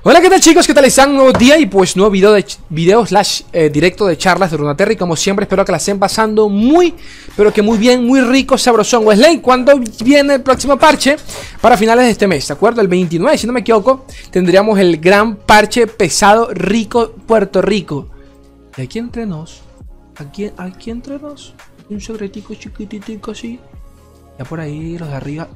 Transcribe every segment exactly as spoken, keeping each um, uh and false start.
Hola, ¿qué tal, chicos? ¿Qué tal están? Un nuevo día y pues nuevo video, de video slash eh, directo de charlas de Runeterra. Y como siempre espero que la estén pasando muy, pero que muy bien, muy rico, sabrosón. Wesley, ¿cuándo viene el próximo parche? Para finales de este mes, ¿de acuerdo? El veintinueve, si no me equivoco, tendríamos el gran parche pesado, rico, Puerto Rico. Y aquí entre nos, aquí, aquí entre nos, un secretico chiquititico así. Ya por ahí los de arriba.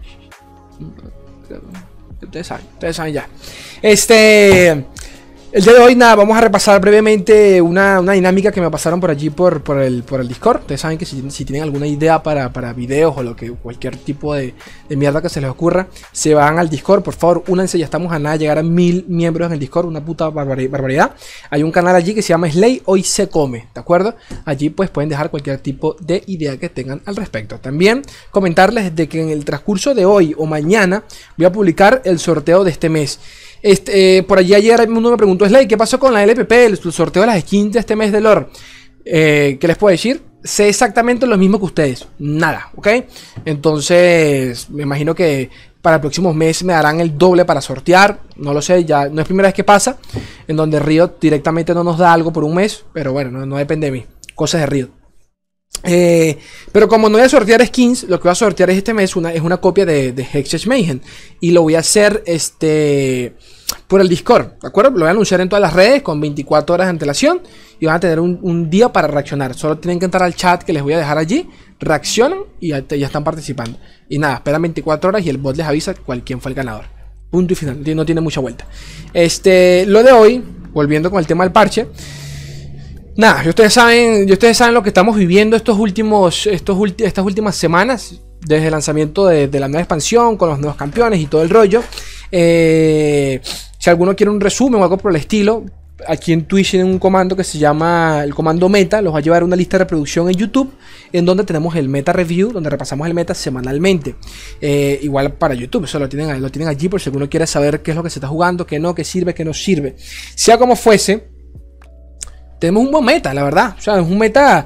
Ustedes saben, ustedes saben ya. Este... El día de hoy, nada, vamos a repasar brevemente una, una dinámica que me pasaron por allí por, por, el, por el Discord. Ustedes saben que si, si tienen alguna idea para, para videos o lo que cualquier tipo de, de mierda que se les ocurra, se van al Discord, por favor, únanse. Ya estamos a nada de llegar a mil miembros en el Discord, una puta barbaridad. Hay un canal allí que se llama Slay Hoy Se Come, ¿de acuerdo? Allí pues pueden dejar cualquier tipo de idea que tengan al respecto. También comentarles de que en el transcurso de hoy o mañana voy a publicar el sorteo de este mes. Este, eh, por allí ayer uno me preguntó, Slay, ¿qué pasó con la L P P? El sorteo de las skins de este mes de lore. Eh, ¿Qué les puedo decir? Sé exactamente lo mismo que ustedes. Nada, ¿ok? Entonces, me imagino que para el próximo mes me darán el doble para sortear. No lo sé, ya no es primera vez que pasa. En donde Riot directamente no nos da algo por un mes. Pero bueno, no, no depende de mí. Cosas de Riot. Eh, pero como no voy a sortear skins, lo que voy a sortear es este mes una, es una copia de, de Hextech Mayhem. Y lo voy a hacer este por el Discord, ¿de acuerdo? Lo voy a anunciar en todas las redes con veinticuatro horas de antelación. Y van a tener un, un día para reaccionar. Solo tienen que entrar al chat que les voy a dejar allí. Reaccionan y ya, ya están participando. Y nada, esperan veinticuatro horas y el bot les avisa cuál, quién fue el ganador. Punto y final, no tiene mucha vuelta. Este, lo de hoy, volviendo con el tema del parche. Nada, ustedes saben, ustedes saben lo que estamos viviendo estos últimos, estos ulti, estas últimas semanas, desde el lanzamiento de, de la nueva expansión, con los nuevos campeones y todo el rollo. Eh, si alguno quiere un resumen o algo por el estilo, aquí en Twitch tienen un comando que se llama el comando meta, los va a llevar a una lista de reproducción en YouTube, en donde tenemos el meta review, donde repasamos el meta semanalmente. Eh, igual para YouTube, eso lo tienen, lo tienen allí por si alguno quiere saber qué es lo que se está jugando, qué no, qué sirve, qué no sirve. Sea como fuese, tenemos un buen meta, la verdad. O sea, es un meta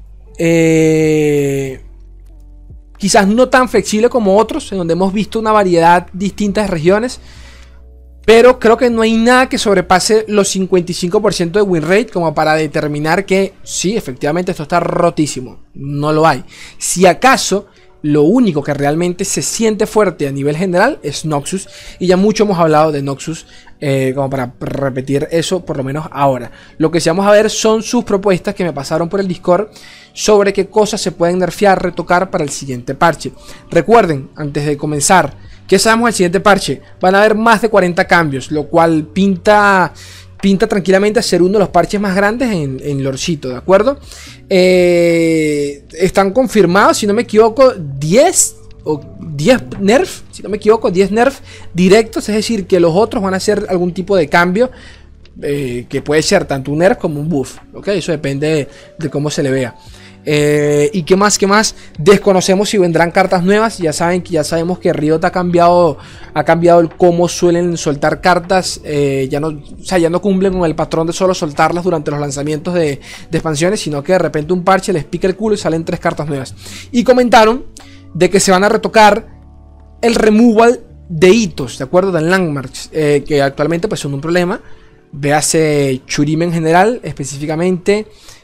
eh, quizás no tan flexible como otros, en donde hemos visto una variedad distinta de regiones. Pero creo que no hay nada que sobrepase los cincuenta y cinco por ciento de win rate como para determinar que sí, efectivamente esto está rotísimo. No lo hay. Si acaso, lo único que realmente se siente fuerte a nivel general es Noxus. Y ya mucho hemos hablado de Noxus, eh, como para repetir eso por lo menos ahora. Lo que sí vamos a ver son sus propuestas que me pasaron por el Discord sobre qué cosas se pueden nerfear, retocar para el siguiente parche. Recuerden, antes de comenzar, ¿qué sabemos del siguiente parche? Van a haber más de cuarenta cambios, lo cual pinta... Pinta tranquilamente a ser uno de los parches más grandes en, en Lorcito, ¿de acuerdo? Eh, están confirmados, si no me equivoco, diez o diez nerf, si no me equivoco, diez nerf directos. Es decir, que los otros van a hacer algún tipo de cambio, eh, que puede ser tanto un nerf como un buff, ¿ok? Eso depende de, de cómo se le vea. Eh, y qué más, qué más, desconocemos si vendrán cartas nuevas. Ya saben que ya sabemos que Riot ha cambiado ha cambiado el cómo suelen soltar cartas. eh, ya no, o sea, ya no cumplen con el patrón de solo soltarlas durante los lanzamientos de, de expansiones, sino que de repente un parche les pica el culo y salen tres cartas nuevas. Y comentaron de que se van a retocar el removal de hitos, de acuerdo, de landmarks, eh, que actualmente pues son un problema. Véase Churime en general, específicamente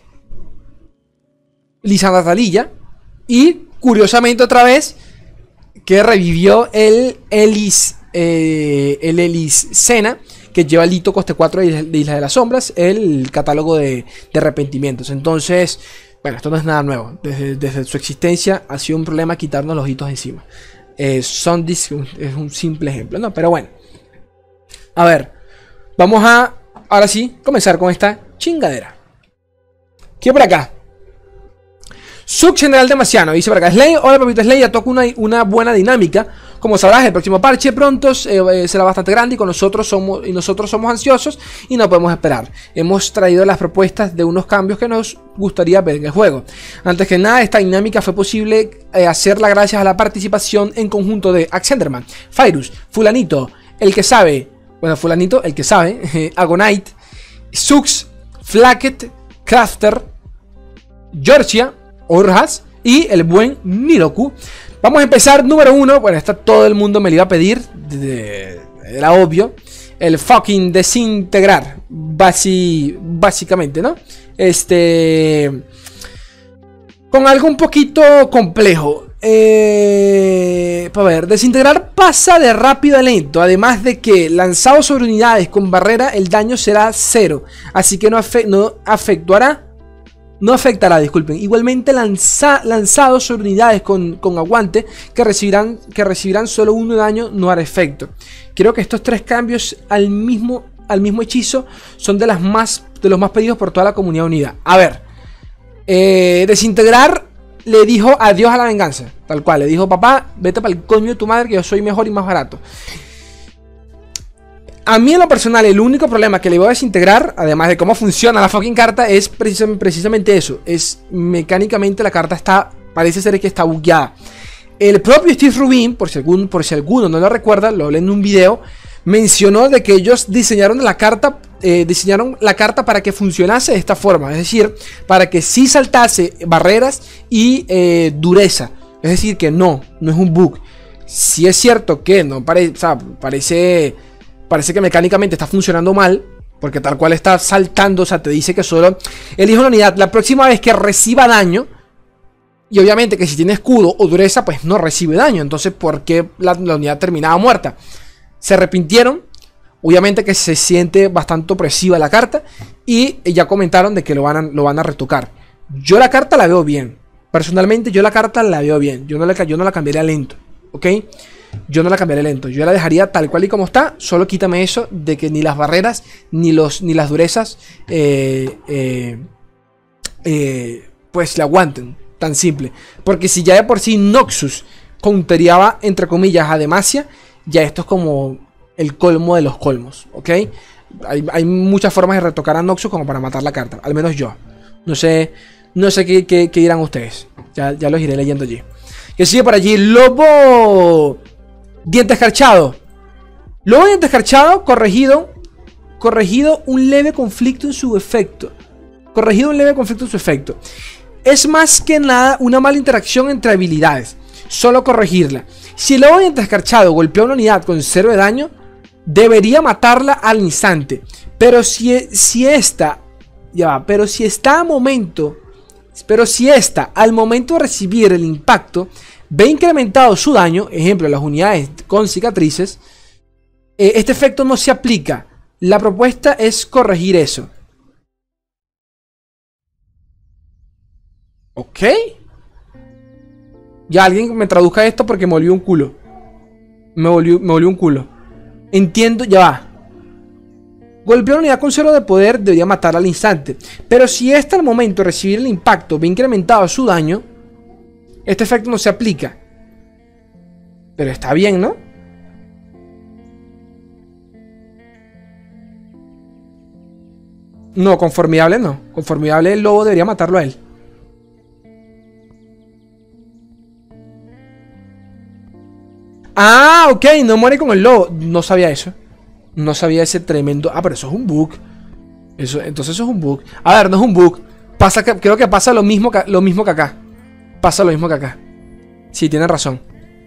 Lisandra Talilla. Y curiosamente otra vez que revivió el Elis eh, el Elis Sena, que lleva el hito coste cuatro de Isla de las Sombras, el catálogo de, de arrepentimientos. Entonces, bueno, esto no es nada nuevo. Desde, desde su existencia ha sido un problema quitarnos los hitos encima. eh, Son es un simple ejemplo, ¿no? Pero bueno, a ver, vamos a ahora sí comenzar con esta chingadera. ¿Qué por acá? Sub General Demasiano dice por acá: Slay, hola papito Slay, ya toca una, una buena dinámica. Como sabrás, el próximo parche pronto eh, será bastante grande y con nosotros somos y nosotros somos ansiosos y no podemos esperar. Hemos traído las propuestas de unos cambios que nos gustaría ver en el juego. Antes que nada, esta dinámica fue posible eh, hacerla gracias a la participación en conjunto de Axenderman, Fyrus, Fulanito, el que sabe, bueno, Fulanito, el que sabe, eh, Agonite, Sux, Flacket, Crafter, Georgia, Orjas y el buen Niroku. Vamos a empezar número uno. Bueno, está todo el mundo me lo iba a pedir, era obvio. el fucking desintegrar, basi, básicamente, ¿no? Este, con algo un poquito complejo. Eh, para ver, desintegrar pasa de rápido a lento, además de que lanzado sobre unidades con barrera el daño será cero, así que no, afe no afectará. No afectará, disculpen. Igualmente lanza, lanzado sobre unidades con, con aguante que recibirán, que recibirán solo uno de daño no hará efecto. Creo que estos tres cambios al mismo, al mismo hechizo son de, las más, de los más pedidos por toda la comunidad unida. A ver, eh, desintegrar le dijo adiós a la venganza. Tal cual, le dijo: papá, vete para el coño de tu madre que yo soy mejor y más barato. A mí en lo personal el único problema que le voy a desintegrar, además de cómo funciona la fucking carta, es precisamente, precisamente eso. Es mecánicamente la carta está, parece ser que está bugueada. El propio Steve Rubin, por si, algún, por si alguno no lo recuerda, lo hablé en un video, mencionó de que ellos diseñaron la carta, eh, diseñaron la carta para que funcionase de esta forma. Es decir, para que sí saltase barreras y eh, dureza. Es decir, que no, no es un bug. Si es cierto que no pare, o sea, parece... Parece que mecánicamente está funcionando mal, porque tal cual está saltando, o sea, te dice que solo elige una unidad la próxima vez que reciba daño. Y obviamente que si tiene escudo o dureza, pues no recibe daño. Entonces, ¿por qué la, la unidad terminaba muerta? Se arrepintieron. Obviamente que se siente bastante opresiva la carta. Y ya comentaron de que lo van a, lo van a retocar. Yo la carta la veo bien. Personalmente yo la carta la veo bien. Yo no la, yo no la cambiaría lento, ¿ok? Yo no la cambiaré lento, yo la dejaría tal cual y como está. Solo quítame eso de que ni las barreras ni, los, ni las durezas eh, eh, eh, pues le aguanten. Tan simple. Porque si ya de por sí Noxus counteriaba entre comillas a Demacia, ya esto es como el colmo de los colmos, ¿ok? Hay, hay muchas formas de retocar a Noxus como para matar la carta, al menos yo. No sé, no sé qué, qué, qué dirán ustedes. Ya, ya los iré leyendo allí. Que sigue por allí Lobo Diente Escarchado. Lobo Diente Escarchado, corregido. Corregido un leve conflicto en su efecto. Corregido un leve conflicto en su efecto. Es más que nada una mala interacción entre habilidades. Solo corregirla. Si el Lobo Diente Escarchado golpea una unidad con cero de daño, debería matarla al instante. Pero si, si esta... Ya va, pero si está a momento... Pero si esta, al momento de recibir el impacto, ve incrementado su daño, ejemplo, las unidades con cicatrices, eh, este efecto no se aplica. La propuesta es corregir eso. Ok. Ya alguien me traduzca esto porque me volvió un culo. Me volvió, me volvió un culo. Entiendo, ya va. Golpear una unidad con cero de poder debería matarla al instante. Pero si esta al momento de recibir el impacto ve incrementado su daño, este efecto no se aplica. Pero está bien, ¿no? No, con formidable no. Con formidable el lobo debería matarlo a él. Ah, ok, no muere con el lobo. No sabía eso. No sabía ese tremendo... Ah, pero eso es un bug. Eso, entonces eso es un bug. A ver, no es un bug. Pasa que, creo que pasa lo mismo que, lo mismo que acá. Pasa lo mismo que acá. Sí, tiene razón.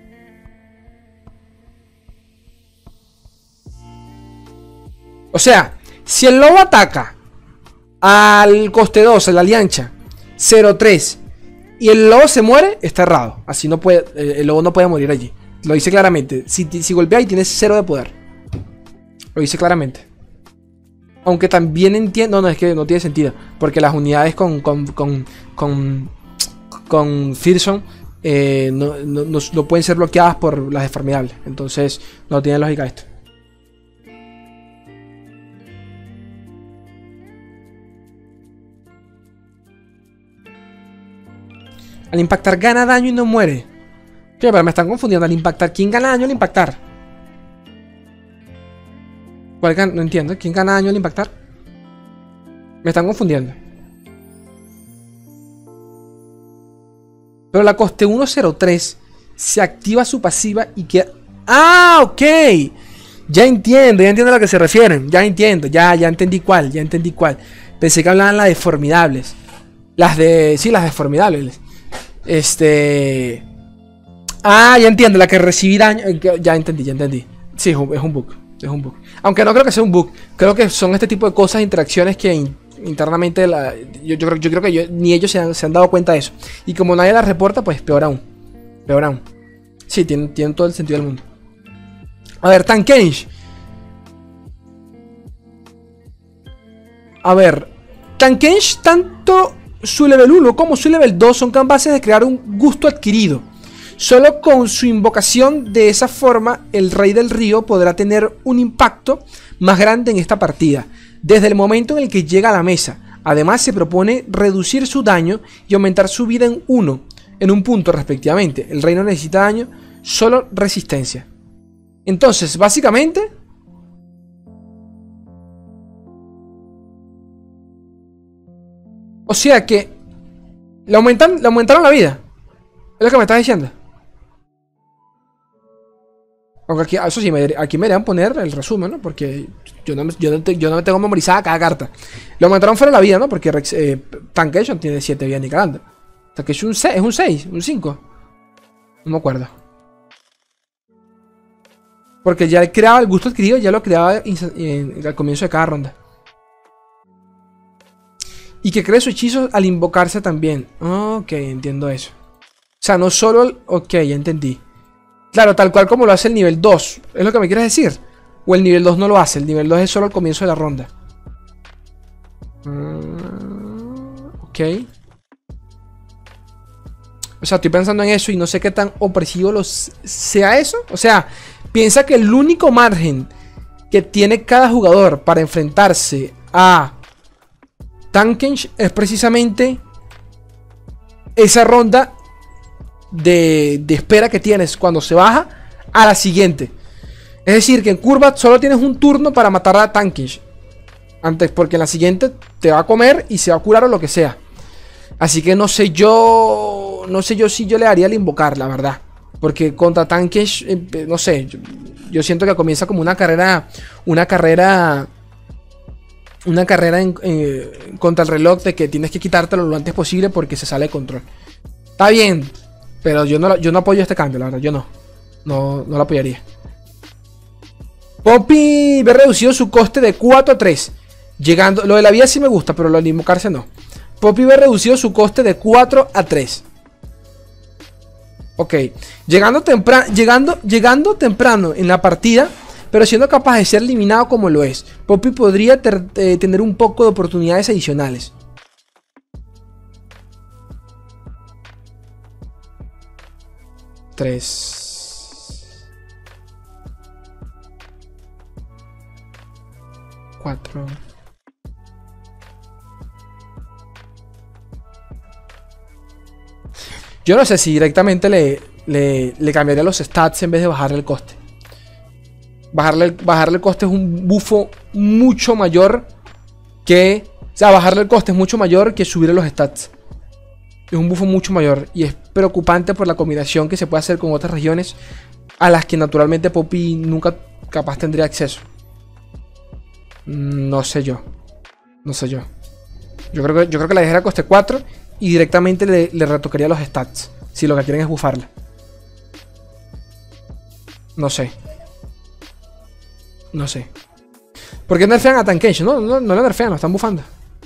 O sea, si el lobo ataca al coste dos, a la alianza cero tres, y el lobo se muere, está errado. Así no puede... El lobo no puede morir allí. Lo dice claramente. Si, si golpea y tienes cero de poder. Lo dice claramente. Aunque también entiendo... No, no, es que no tiene sentido. Porque las unidades con... Con... Con... Con, con Fearsome eh, no, no, no, no pueden ser bloqueadas por las de Formidable. Entonces no tiene lógica esto. Al impactar gana daño y no muere. ¿Qué? Pero me están confundiendo. Al impactar, ¿quién gana daño al impactar? ¿Cuál gana? No entiendo. ¿Quién gana daño al impactar? Me están confundiendo. Pero la coste uno cero tres se activa su pasiva y queda... ¡Ah! Ok. Ya entiendo, ya entiendo a lo que se refieren. Ya entiendo, ya, ya entendí cuál, ya entendí cuál. Pensé que hablaban las de Formidables. Las de... Sí, las de Formidables. Este... Ah, ya entiendo, la que recibí daño. Ya entendí, ya entendí. Sí, es un, es un bug. Es un bug. Aunque no creo que sea un bug. Creo que son este tipo de cosas, interacciones que in, internamente la, yo, yo, creo, yo creo que yo, ni ellos se han, se han dado cuenta de eso. Y como nadie las reporta, pues peor aún. Peor aún. Sí, tienen, tienen todo el sentido del mundo. A ver, Tankage. A ver, Tankage, tanto su level uno como su level dos son capaces de crear un gusto adquirido. Solo con su invocación de esa forma, el Rey del Río podrá tener un impacto más grande en esta partida, desde el momento en el que llega a la mesa. Además, se propone reducir su daño y aumentar su vida en uno, en un punto respectivamente. El rey no necesita daño, solo resistencia. Entonces, básicamente... O sea que... Le, aumentan, le aumentaron la vida. Es lo que me estás diciendo. Aunque aquí, eso sí, me, aquí me deberían poner el resumen, ¿no? Porque yo no, me, yo, no te, yo no me tengo memorizada cada carta. Le aumentaron fuera la vida, ¿no? Porque eh, Tankage no tiene siete vidas ni cagando. Tankage es un seis, es un seis, un cinco. No me acuerdo. Porque ya creaba el gusto adquirido, ya lo creaba en, en, al comienzo de cada ronda. Y que cree su hechizo al invocarse también. Ok, entiendo eso. O sea, no solo el... Ok, ya entendí. Claro, tal cual como lo hace el nivel dos. ¿Es lo que me quieres decir? O el nivel dos no lo hace. El nivel dos es solo al comienzo de la ronda. Mm, ok. O sea, estoy pensando en eso y no sé qué tan opresivo los sea eso. O sea, piensa que el único margen que tiene cada jugador para enfrentarse a Tankage es precisamente esa ronda de, de espera que tienes cuando se baja a la siguiente. Es decir, que en curva solo tienes un turno para matar a Tankage antes, porque en la siguiente te va a comer y se va a curar o lo que sea. Así que no sé yo, no sé yo si yo le daría el invocar, la verdad. Porque contra Tankage, eh, no sé, yo, yo siento que comienza como una carrera, una carrera, una carrera en, eh, contra el reloj de que tienes que quitártelo lo antes posible porque se sale de control. Está bien, pero yo no, yo no apoyo este cambio, la verdad, yo no, no, no lo apoyaría. Poppy ve reducido su coste de cuatro a tres. Llegando, lo de la vida sí me gusta, pero lo de invocarse no. Poppy ve reducido su coste de cuatro a tres. Ok, llegando, llegando, llegando temprano en la partida, pero siendo capaz de ser eliminado como lo es, Poppy podría ter, eh, tener un poco de oportunidades adicionales. tres. cuatro. Yo no sé si directamente le, le, le cambiaría los stats en vez de bajarle el coste. Bajarle, bajarle el coste es un bufo mucho mayor que... O sea, bajarle el coste es mucho mayor que subirle los stats. Es un bufo mucho mayor. Y es preocupante por la combinación que se puede hacer con otras regiones a las que naturalmente Poppy nunca capaz tendría acceso. No sé yo. No sé yo. Yo creo que, yo creo que la dejara coste cuatro y directamente le, le retocaría los stats. Si lo que quieren es bufarla. No sé. No sé. ¿Por qué nerfean a Tankage? No, no, no le nerfean, lo están bufando.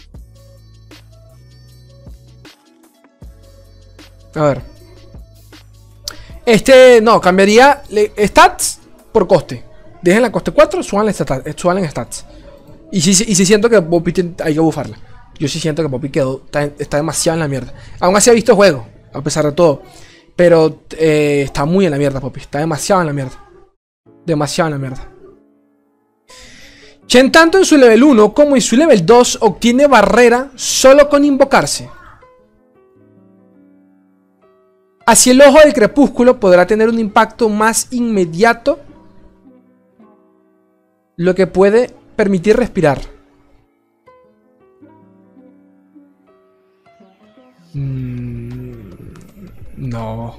A ver. Este, no, cambiaría le, stats por coste. Dejen la coste cuatro, suban en stats. Y si, y si siento que Poppy hay que bufarla. Yo sí siento que Poppy quedó, está, está demasiado en la mierda. Aún así ha visto juego, a pesar de todo. Pero eh, está muy en la mierda Poppy. Está demasiado en la mierda. Demasiado en la mierda. Chen tanto en su level uno como en su level dos obtiene barrera solo con invocarse. Así el ojo del crepúsculo podrá tener un impacto más inmediato, lo que puede permitir respirar. Mm, no.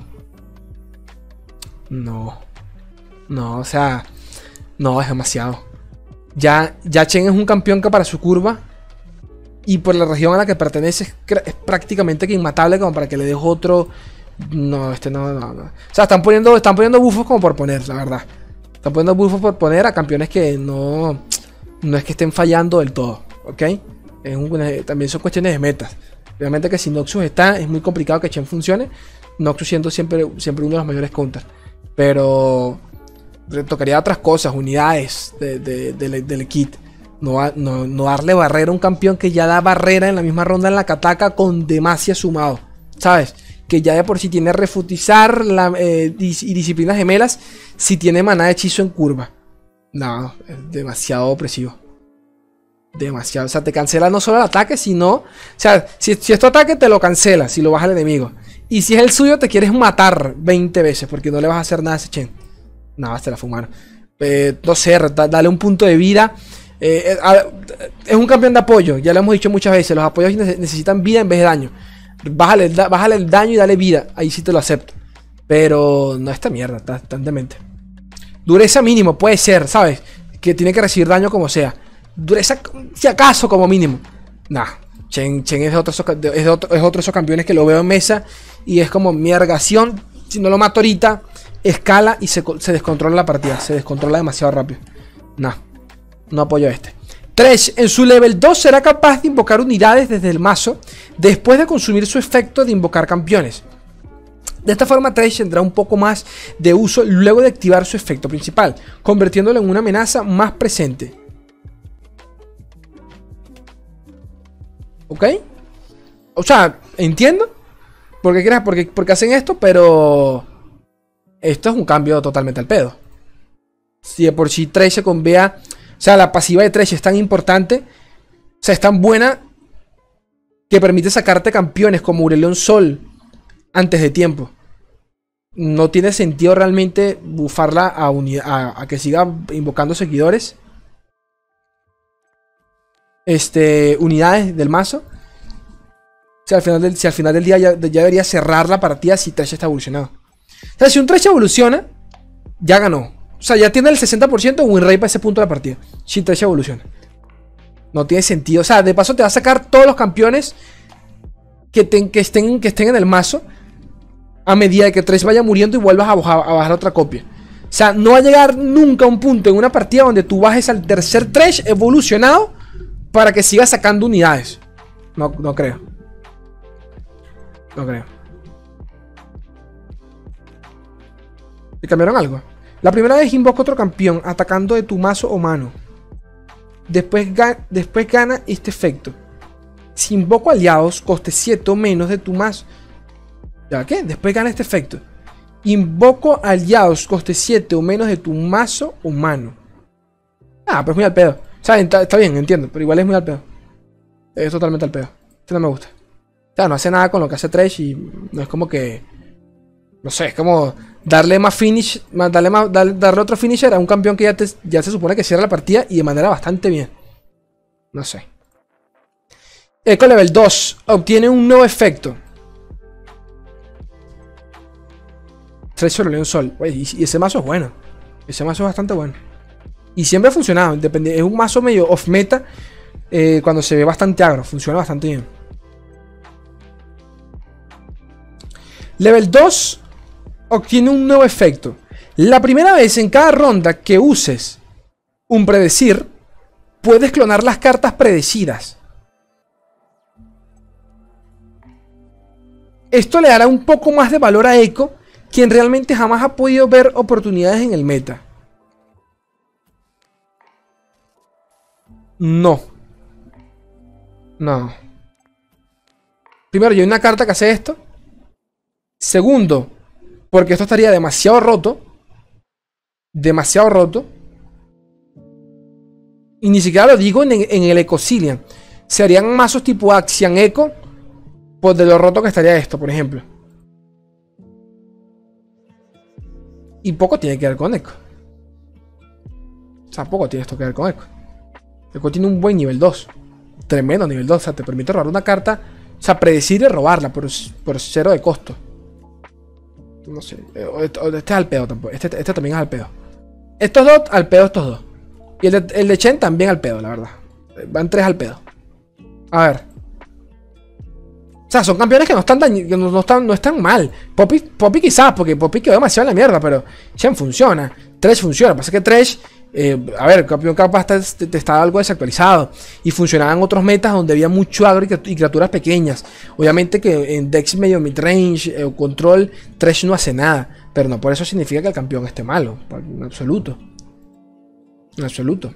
No. No, o sea, no, es demasiado. Ya, ya Chen es un campeón que para su curva y por la región a la que pertenece es, es prácticamente que inmatable como para que le deje otro. No, este no, no, no. O sea, están poniendo, están poniendo buffos como por poner, la verdad. Está poniendo buffos por poner a campeones que no, no es que estén fallando del todo, ¿ok? Es una, también son cuestiones de metas. Obviamente que si Noxus está, es muy complicado que Chen funcione. Noxus siendo siempre, siempre uno de los mayores counters. Pero tocaría otras cosas, unidades de, de, de, de, del kit. No, no, no darle barrera a un campeón que ya da barrera en la misma ronda en la Kataka con Demacia sumado, ¿sabes? Que ya de por sí tiene refutizar la, eh, dis y disciplinas gemelas si tiene maná de hechizo en curva. No, es demasiado opresivo. Demasiado. O sea, te cancela no solo el ataque, sino... O sea, si, si es tu ataque, te lo cancela si lo baja el enemigo. Y si es el suyo, te quieres matar veinte veces porque no le vas a hacer nada a ese Chen. Nada, te la fumaron. Eh, no sé, dale un punto de vida. Eh, eh, es un campeón de apoyo, ya lo hemos dicho muchas veces. Los apoyos necesitan vida en vez de daño. Bájale, da, bájale el daño y dale vida. Ahí sí te lo acepto. Pero no esta mierda, tan, tan demente. Dureza mínimo, puede ser, ¿sabes? Que tiene que recibir daño como sea. Dureza, si acaso, como mínimo. Nah, Chen, Chen es de otros es de otro, es otro de esos campeones que lo veo en mesa. Y es como mi ergación. Si no lo mato ahorita, escala y se, se descontrola la partida. Se descontrola demasiado rápido. Nah, no apoyo a este. Thresh en su level dos será capaz de invocar unidades desde el mazo después de consumir su efecto de invocar campeones. De esta forma Thresh tendrá un poco más de uso luego de activar su efecto principal, convirtiéndolo en una amenaza más presente. ¿Ok? O sea, entiendo por qué, por qué, por qué hacen esto, pero esto es un cambio totalmente al pedo. Si de por sí Thresh se convea... O sea, la pasiva de Thresh es tan importante, o sea, es tan buena, que permite sacarte campeones como Aurelion Sol antes de tiempo. No tiene sentido realmente bufarla a, a, a que siga invocando seguidores. Este, unidades del mazo. O sea, al final del, si al final del día ya, ya debería cerrar la partida si Thresh está evolucionado. O sea, si un Thresh evoluciona, ya ganó. O sea, ya tiene el sesenta por ciento de win rate para ese punto de la partida. Si Thresh evoluciona. No tiene sentido. O sea, de paso te va a sacar todos los campeones que, te, que, estén, que estén en el mazo a medida de que Thresh vaya muriendo y vuelvas a bajar, a bajar otra copia. O sea, no va a llegar nunca a un punto en una partida donde tú bajes al tercer Thresh evolucionado para que sigas sacando unidades. No, no creo. No creo. ¿Le cambiaron algo? La primera vez invoca otro campeón atacando de tu mazo o mano. Después, ga después gana este efecto. Si invoco aliados, coste siete o menos de tu mazo. ¿Ya qué? Después gana este efecto. Invoco aliados, coste siete o menos de tu mazo o mano. Ah, pues muy al pedo. O sea, está, está bien, entiendo, pero igual es muy al pedo. Es totalmente al pedo. Este no me gusta. O sea, no hace nada con lo que hace Thresh y no es como que... No sé, es como darle más finish, más, darle, más, darle, darle otro finisher a un campeón que ya, te, ya se supone que cierra la partida y de manera bastante bien. No sé. Eco level dos obtiene un nuevo efecto. Thresh sobre León Sol. Oye, y, y ese mazo es bueno. Ese mazo es bastante bueno. Y siempre ha funcionado. Es un mazo medio off meta. Eh, cuando se ve bastante agro. Funciona bastante bien. Level dos obtiene un nuevo efecto. La primera vez en cada ronda que uses un predecir, puedes clonar las cartas predecidas. Esto le dará un poco más de valor a Echo, quien realmente jamás ha podido ver oportunidades en el meta. No. No. Primero, yo hay una carta que hace esto. Segundo, porque esto estaría demasiado roto. Demasiado roto. Y ni siquiera lo digo en, en el Ecosilian. Se harían mazos tipo Axian Echo, pues de lo roto que estaría esto, por ejemplo. Y poco tiene que ver con Echo. O sea, poco tiene esto que ver con Echo. Echo tiene un buen nivel dos. Tremendo nivel dos. O sea, te permite robar una carta. O sea, predecir y robarla por, por cero de costo. No sé. Este es al pedo tampoco. Este, este también es al pedo. Estos dos al pedo, estos dos. Y el de, el de Chen también al pedo, la verdad. Van tres al pedo. A ver. O sea, son campeones que no están, que no, no están, no están mal. Poppy, Poppy quizás, porque Poppy quedó demasiado en la mierda, pero Chen funciona. Thresh funciona. Lo que pasa es que Thresh, eh, a ver, Campeón Kappa está, está algo desactualizado. Y funcionaban otros metas donde había mucho agro y criaturas pequeñas. Obviamente que en decks medio midrange eh, o control, Thresh no hace nada. Pero no por eso significa que el campeón esté malo. En absoluto. En absoluto.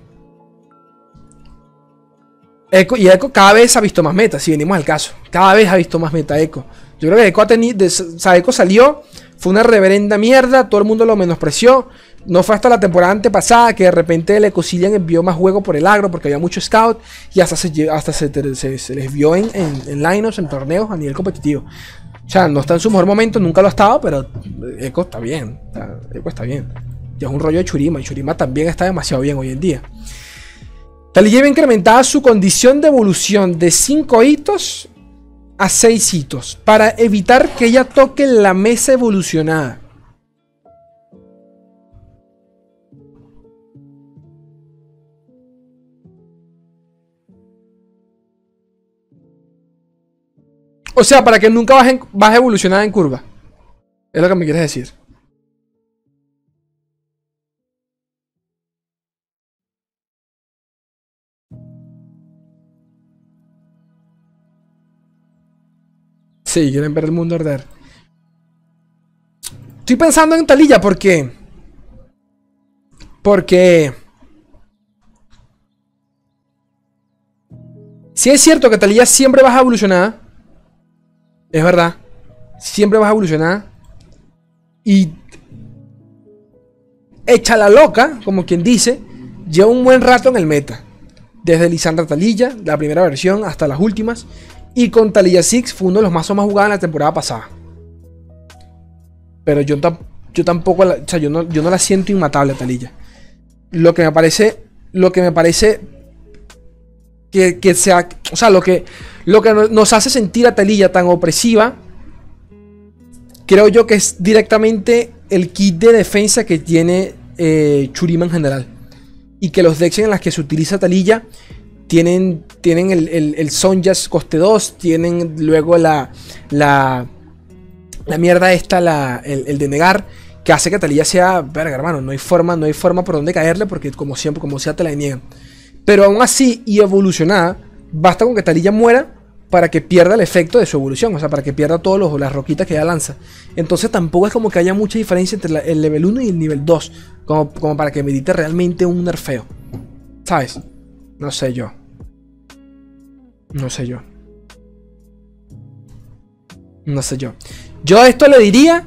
Echo, y Echo cada vez ha visto más meta, si venimos al caso. Cada vez ha visto más meta Echo. Yo creo que Echo ha tenido. O sea, Echo salió. Fue una reverenda mierda. Todo el mundo lo menospreció. No fue hasta la temporada antepasada que de repente el Ecosilian envió más juego por el agro. Porque había mucho scout. Y hasta se, hasta se, se, se les vio en, en, en lineups, en torneos a nivel competitivo. O sea, no está en su mejor momento. Nunca lo ha estado. Pero Echo está bien. O sea, Echo está bien. Ya es un rollo de Churima. Y Churima también está demasiado bien hoy en día. Taliyah lleva incrementada su condición de evolución de cinco hitos a seis hitos para evitar que ella toque la mesa evolucionada. O sea, para que nunca baje, baje evolucionada en curva. Es lo que me quieres decir. Sí, quieren ver el mundo arder. Estoy pensando en Taliyah porque... Porque... Si es cierto que Taliyah siempre baja evolucionada. Es verdad. Siempre baja evolucionada. Y... Echa la loca, como quien dice. Lleva un buen rato en el meta. Desde Lissandra Taliyah, la primera versión, hasta las últimas. Y con Taliyah seis fue uno de los mazos más jugados en la temporada pasada. Pero yo, yo tampoco la, o sea, yo no, yo no la siento inmatable a Taliyah. Lo que me parece. Lo que me parece. Que, que sea. O sea, lo que. Lo que nos hace sentir a Taliyah tan opresiva. Creo yo que es directamente el kit de defensa que tiene eh, Churima en general. Y que los decks en las que se utiliza Taliyah. Tienen, tienen el, el, el Sonjas coste dos. Tienen luego la. La, la mierda esta, la, el, el de negar. Que hace que Taliyah sea. Verga, hermano. No hay forma, no hay forma por donde caerle. Porque como siempre, como sea, te la niegan. Pero aún así, y evolucionada. Basta con que Taliyah muera. Para que pierda el efecto de su evolución. O sea, para que pierda todas las roquitas que ella lanza. Entonces tampoco es como que haya mucha diferencia entre la, el nivel uno y el nivel dos. Como, como para que medite realmente un nerfeo. ¿Sabes? No sé yo. No sé yo. No sé yo. Yo a esto le diría.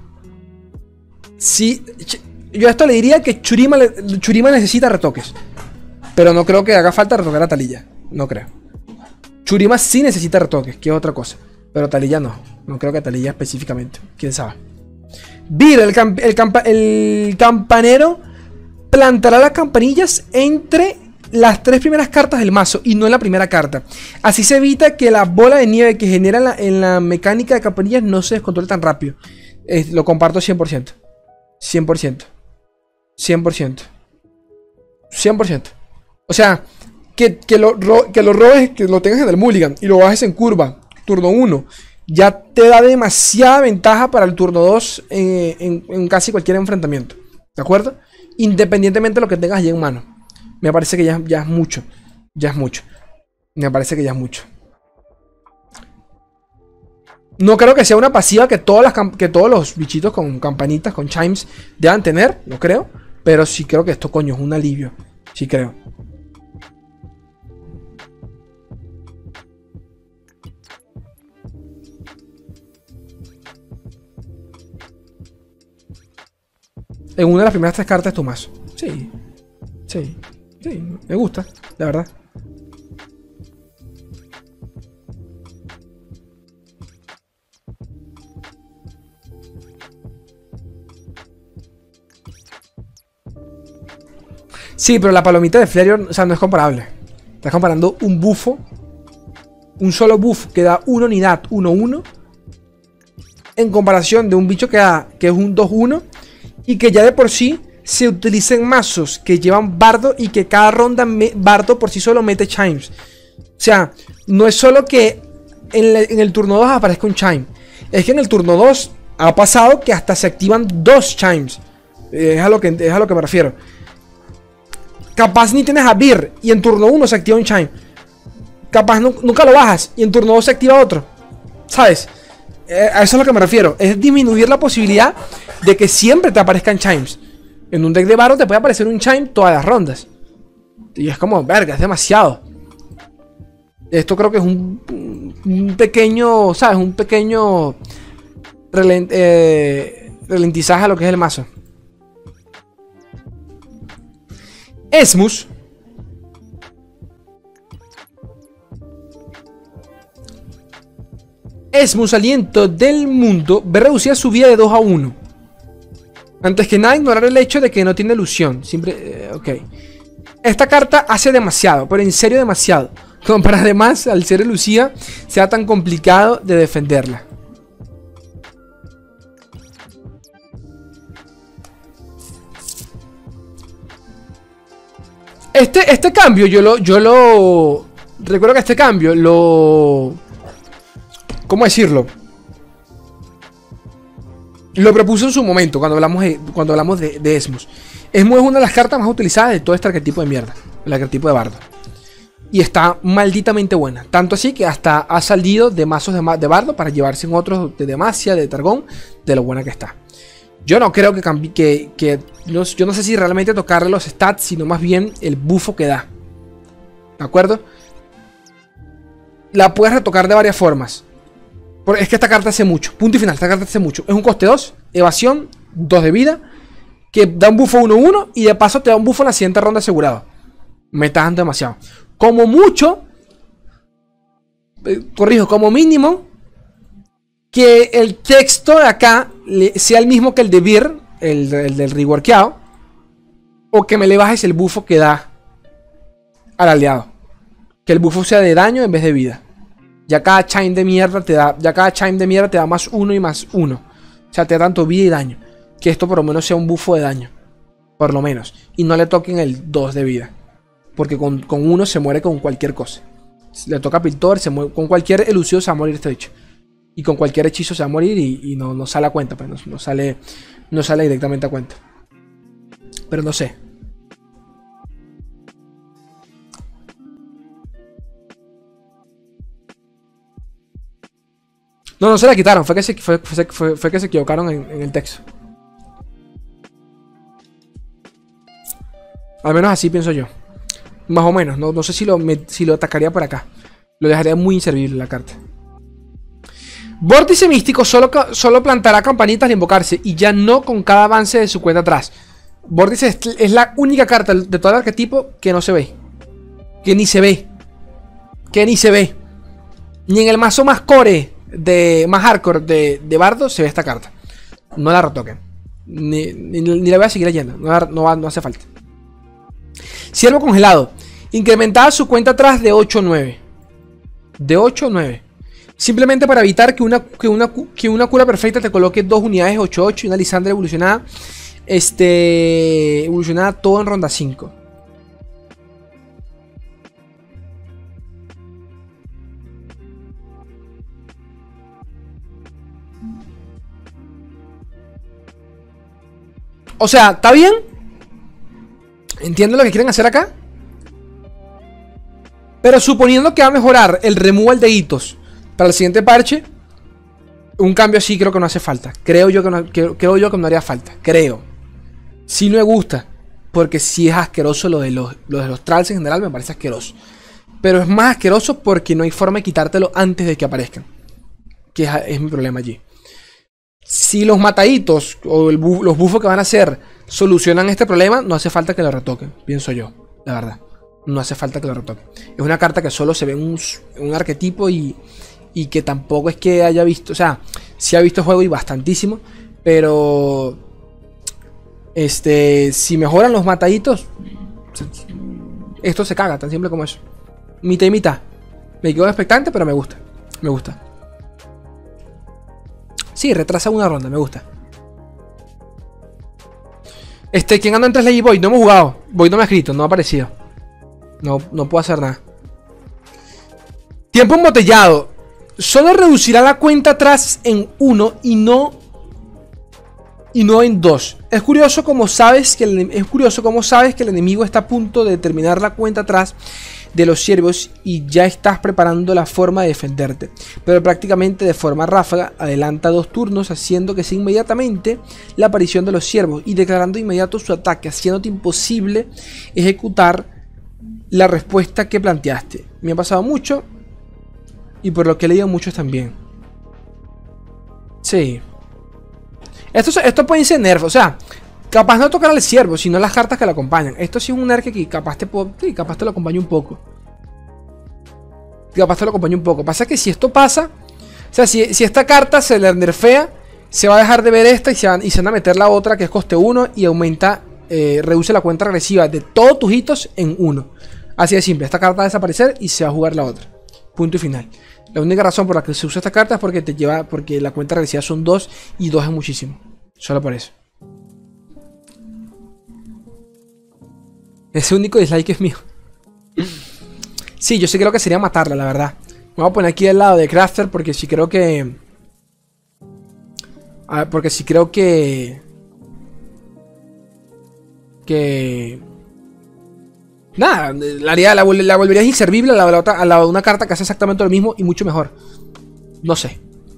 Si. Yo a esto le diría que Churima, Churima necesita retoques. Pero no creo que haga falta retocar a Taliyah. No creo. Churima sí necesita retoques, que es otra cosa. Pero Taliyah no. No creo que Taliyah específicamente. Quién sabe. Vir, el, camp el, campa el campanero plantará las campanillas entre las tres primeras cartas del mazo y no en la primera carta. Así se evita que la bola de nieve que genera en la, en la mecánica de campanillas no se descontrole tan rápido. Eh, lo comparto cien por ciento. cien por ciento. cien por ciento. cien por ciento. O sea, que, que, lo, que lo robes, que lo tengas en el mulligan y lo bajes en curva, turno uno, ya te da demasiada ventaja para el turno dos en, en, en casi cualquier enfrentamiento. ¿De acuerdo? Independientemente de lo que tengas ahí en mano. Me parece que ya, ya es mucho. Ya es mucho. Me parece que ya es mucho. No creo que sea una pasiva que, todas las, que todos los bichitos con campanitas, con chimes, deban tener. No creo. Pero sí creo que esto, coño, es un alivio. Sí creo. En una de las primeras tres cartas de tu mazo. Sí. Sí. Sí, me gusta, la verdad. Sí, pero la palomita de Flareon, o sea, no es comparable. Estás comparando un bufo. Un solo buff que da una unidad uno uno. En comparación de un bicho que da, que es un dos uno. Y que ya de por sí se utilizan mazos que llevan bardo y que cada ronda me, bardo por sí solo mete chimes. O sea, no es solo que en, le, en el turno dos aparezca un chime. Es que en el turno dos ha pasado que hasta se activan dos chimes. Es a lo que, es a lo que me refiero. Capaz ni tienes a Beer y en turno uno se activa un Chime. Capaz no, nunca lo bajas y en turno dos se activa otro. ¿Sabes? Eh, a eso es a lo que me refiero. Es disminuir la posibilidad de que siempre te aparezcan Chimes. En un deck de Bardo te puede aparecer un Chime todas las rondas. Y es como, verga, es demasiado. Esto creo que es un, un pequeño, ¿sabes? Un pequeño relent, eh, ralentizaje a lo que es el mazo. Esmus. Esmus, aliento del mundo, ve reducida su vida de dos a uno. Antes que nada, ignorar el hecho de que no tiene ilusión. Siempre, eh, ok. Esta carta hace demasiado, pero en serio demasiado. Como para además, al ser elusiva, sea tan complicado de defenderla. Este, este cambio, yo lo, yo lo... Recuerdo que este cambio lo... ¿Cómo decirlo? Lo propuso en su momento, cuando hablamos de, cuando hablamos de, de Esmus. Esmus es una de las cartas más utilizadas de todo este arquetipo de mierda. El arquetipo de Bardo. Y está malditamente buena. Tanto así que hasta ha salido de mazos de, de Bardo para llevarse en otros de Demacia, de Targón, de lo buena que está. Yo no creo que cambie, que, que no, yo no sé si realmente tocarle los stats, sino más bien el bufo que da. ¿De acuerdo? La puedes retocar de varias formas. Porque es que esta carta hace mucho. Punto y final, esta carta hace mucho. Es un coste dos, evasión, dos de vida, que da un bufo uno uno y de paso te da un bufo en la siguiente ronda asegurado. Me está dando demasiado. Como mucho, eh, corrijo, como mínimo, que el texto de acá le, sea el mismo que el de Beer, el, el del reworkeado, o que me le bajes el bufo que da al aliado. Que el bufo sea de daño en vez de vida. Ya cada chime de mierda te da, ya cada chime de mierda te da más uno y más uno. O sea, te da tanto vida y daño. Que esto por lo menos sea un bufo de daño. Por lo menos. Y no le toquen el dos de vida. Porque con, con uno se muere con cualquier cosa. Si le toca a Piltor, se muere, con cualquier elusivo se va a morir este bicho. Y con cualquier hechizo se va a morir y, y no, no sale a cuenta. Pues no, no, sale, no sale directamente a cuenta. Pero no sé. No, no se la quitaron. Fue que se, fue, fue, fue, fue que se equivocaron en, en el texto. Al menos así pienso yo. Más o menos. No, no sé si lo, me, si lo atacaría por acá. Lo dejaría muy inservible la carta. Vórtice místico solo, solo plantará campanitas al invocarse. Y ya no con cada avance de su cuenta atrás. Vórtice es, es la única carta de todo el arquetipo que no se ve. Que ni se ve. Que ni se ve. Ni en el mazo más core, de más hardcore de, de Bardo se ve esta carta. No la retoquen. Ni, ni, ni la voy a seguir leyendo. No, no, no hace falta. Ciervo congelado. Incrementada su cuenta atrás de ocho a nueve. De ocho a nueve. Simplemente para evitar que una, que una, que una cura perfecta te coloque dos unidades ocho ocho y una Lisandra evolucionada. Este. Evolucionada todo en ronda cinco. O sea, ¿está bien? Entiendo lo que quieren hacer acá. Pero suponiendo que va a mejorar el removal de hitos para el siguiente parche, un cambio así creo que no hace falta. Creo yo que no, creo, creo yo que no haría falta. Creo. Sí me gusta. Porque sí es asqueroso lo de los, lo de los trolls en general, me parece asqueroso. Pero es más asqueroso porque no hay forma de quitártelo antes de que aparezcan. Que es, es mi problema allí. Si los mataditos o el bu los bufos que van a hacer solucionan este problema, no hace falta que lo retoquen, pienso yo, la verdad. No hace falta que lo retoquen. Es una carta que solo se ve en un, un arquetipo y, y que tampoco es que haya visto, o sea, sí ha visto juego y bastantísimo, pero este, si mejoran los mataditos, esto se caga, tan simple como eso. Mitad y mitad. Me quedo expectante, pero me gusta, me gusta. Sí, retrasa una ronda, me gusta. Este, ¿quién anda en tres Lady Boy? No hemos jugado. Boy no me ha escrito, no ha aparecido. No, no puedo hacer nada. Tiempo embotellado. Solo reducirá la cuenta atrás en uno y no y no en dos. Es curioso como sabes que el, es curioso como sabes que el enemigo está a punto de terminar la cuenta atrás de los ciervos y ya estás preparando la forma de defenderte, pero prácticamente de forma ráfaga adelanta dos turnos, haciendo que sea inmediatamente la aparición de los ciervos y declarando inmediato su ataque, haciéndote imposible ejecutar la respuesta que planteaste. Me ha pasado mucho y por lo que he leído muchos también. Sí. Esto, esto puede ser nerf, o sea, capaz no tocar al ciervo, sino las cartas que lo acompañan. Esto sí es un nerf que capaz te, sí, capaz te lo acompaña un poco. Capaz te lo acompaña un poco. Pasa que si esto pasa, o sea, si, si esta carta se le nerfea, se va a dejar de ver esta y se van, y se van a meter la otra que es coste uno y aumenta, eh, reduce la cuenta regresiva de todos tus hitos en uno. Así de simple, esta carta va a desaparecer y se va a jugar la otra. Punto y final. La única razón por la que se usa esta carta es porque te lleva, porque la cuenta regresiva son dos y dos es muchísimo. Solo por eso. Ese único dislike es mío. Sí, yo sí creo que sería matarla, la verdad. Me voy a poner aquí al lado de Crafter porque sí creo que... A ver, porque sí creo que... Que... Nada, la, haría, la, la volvería inservible a la, a la de una carta que hace exactamente lo mismo y mucho mejor. No sé.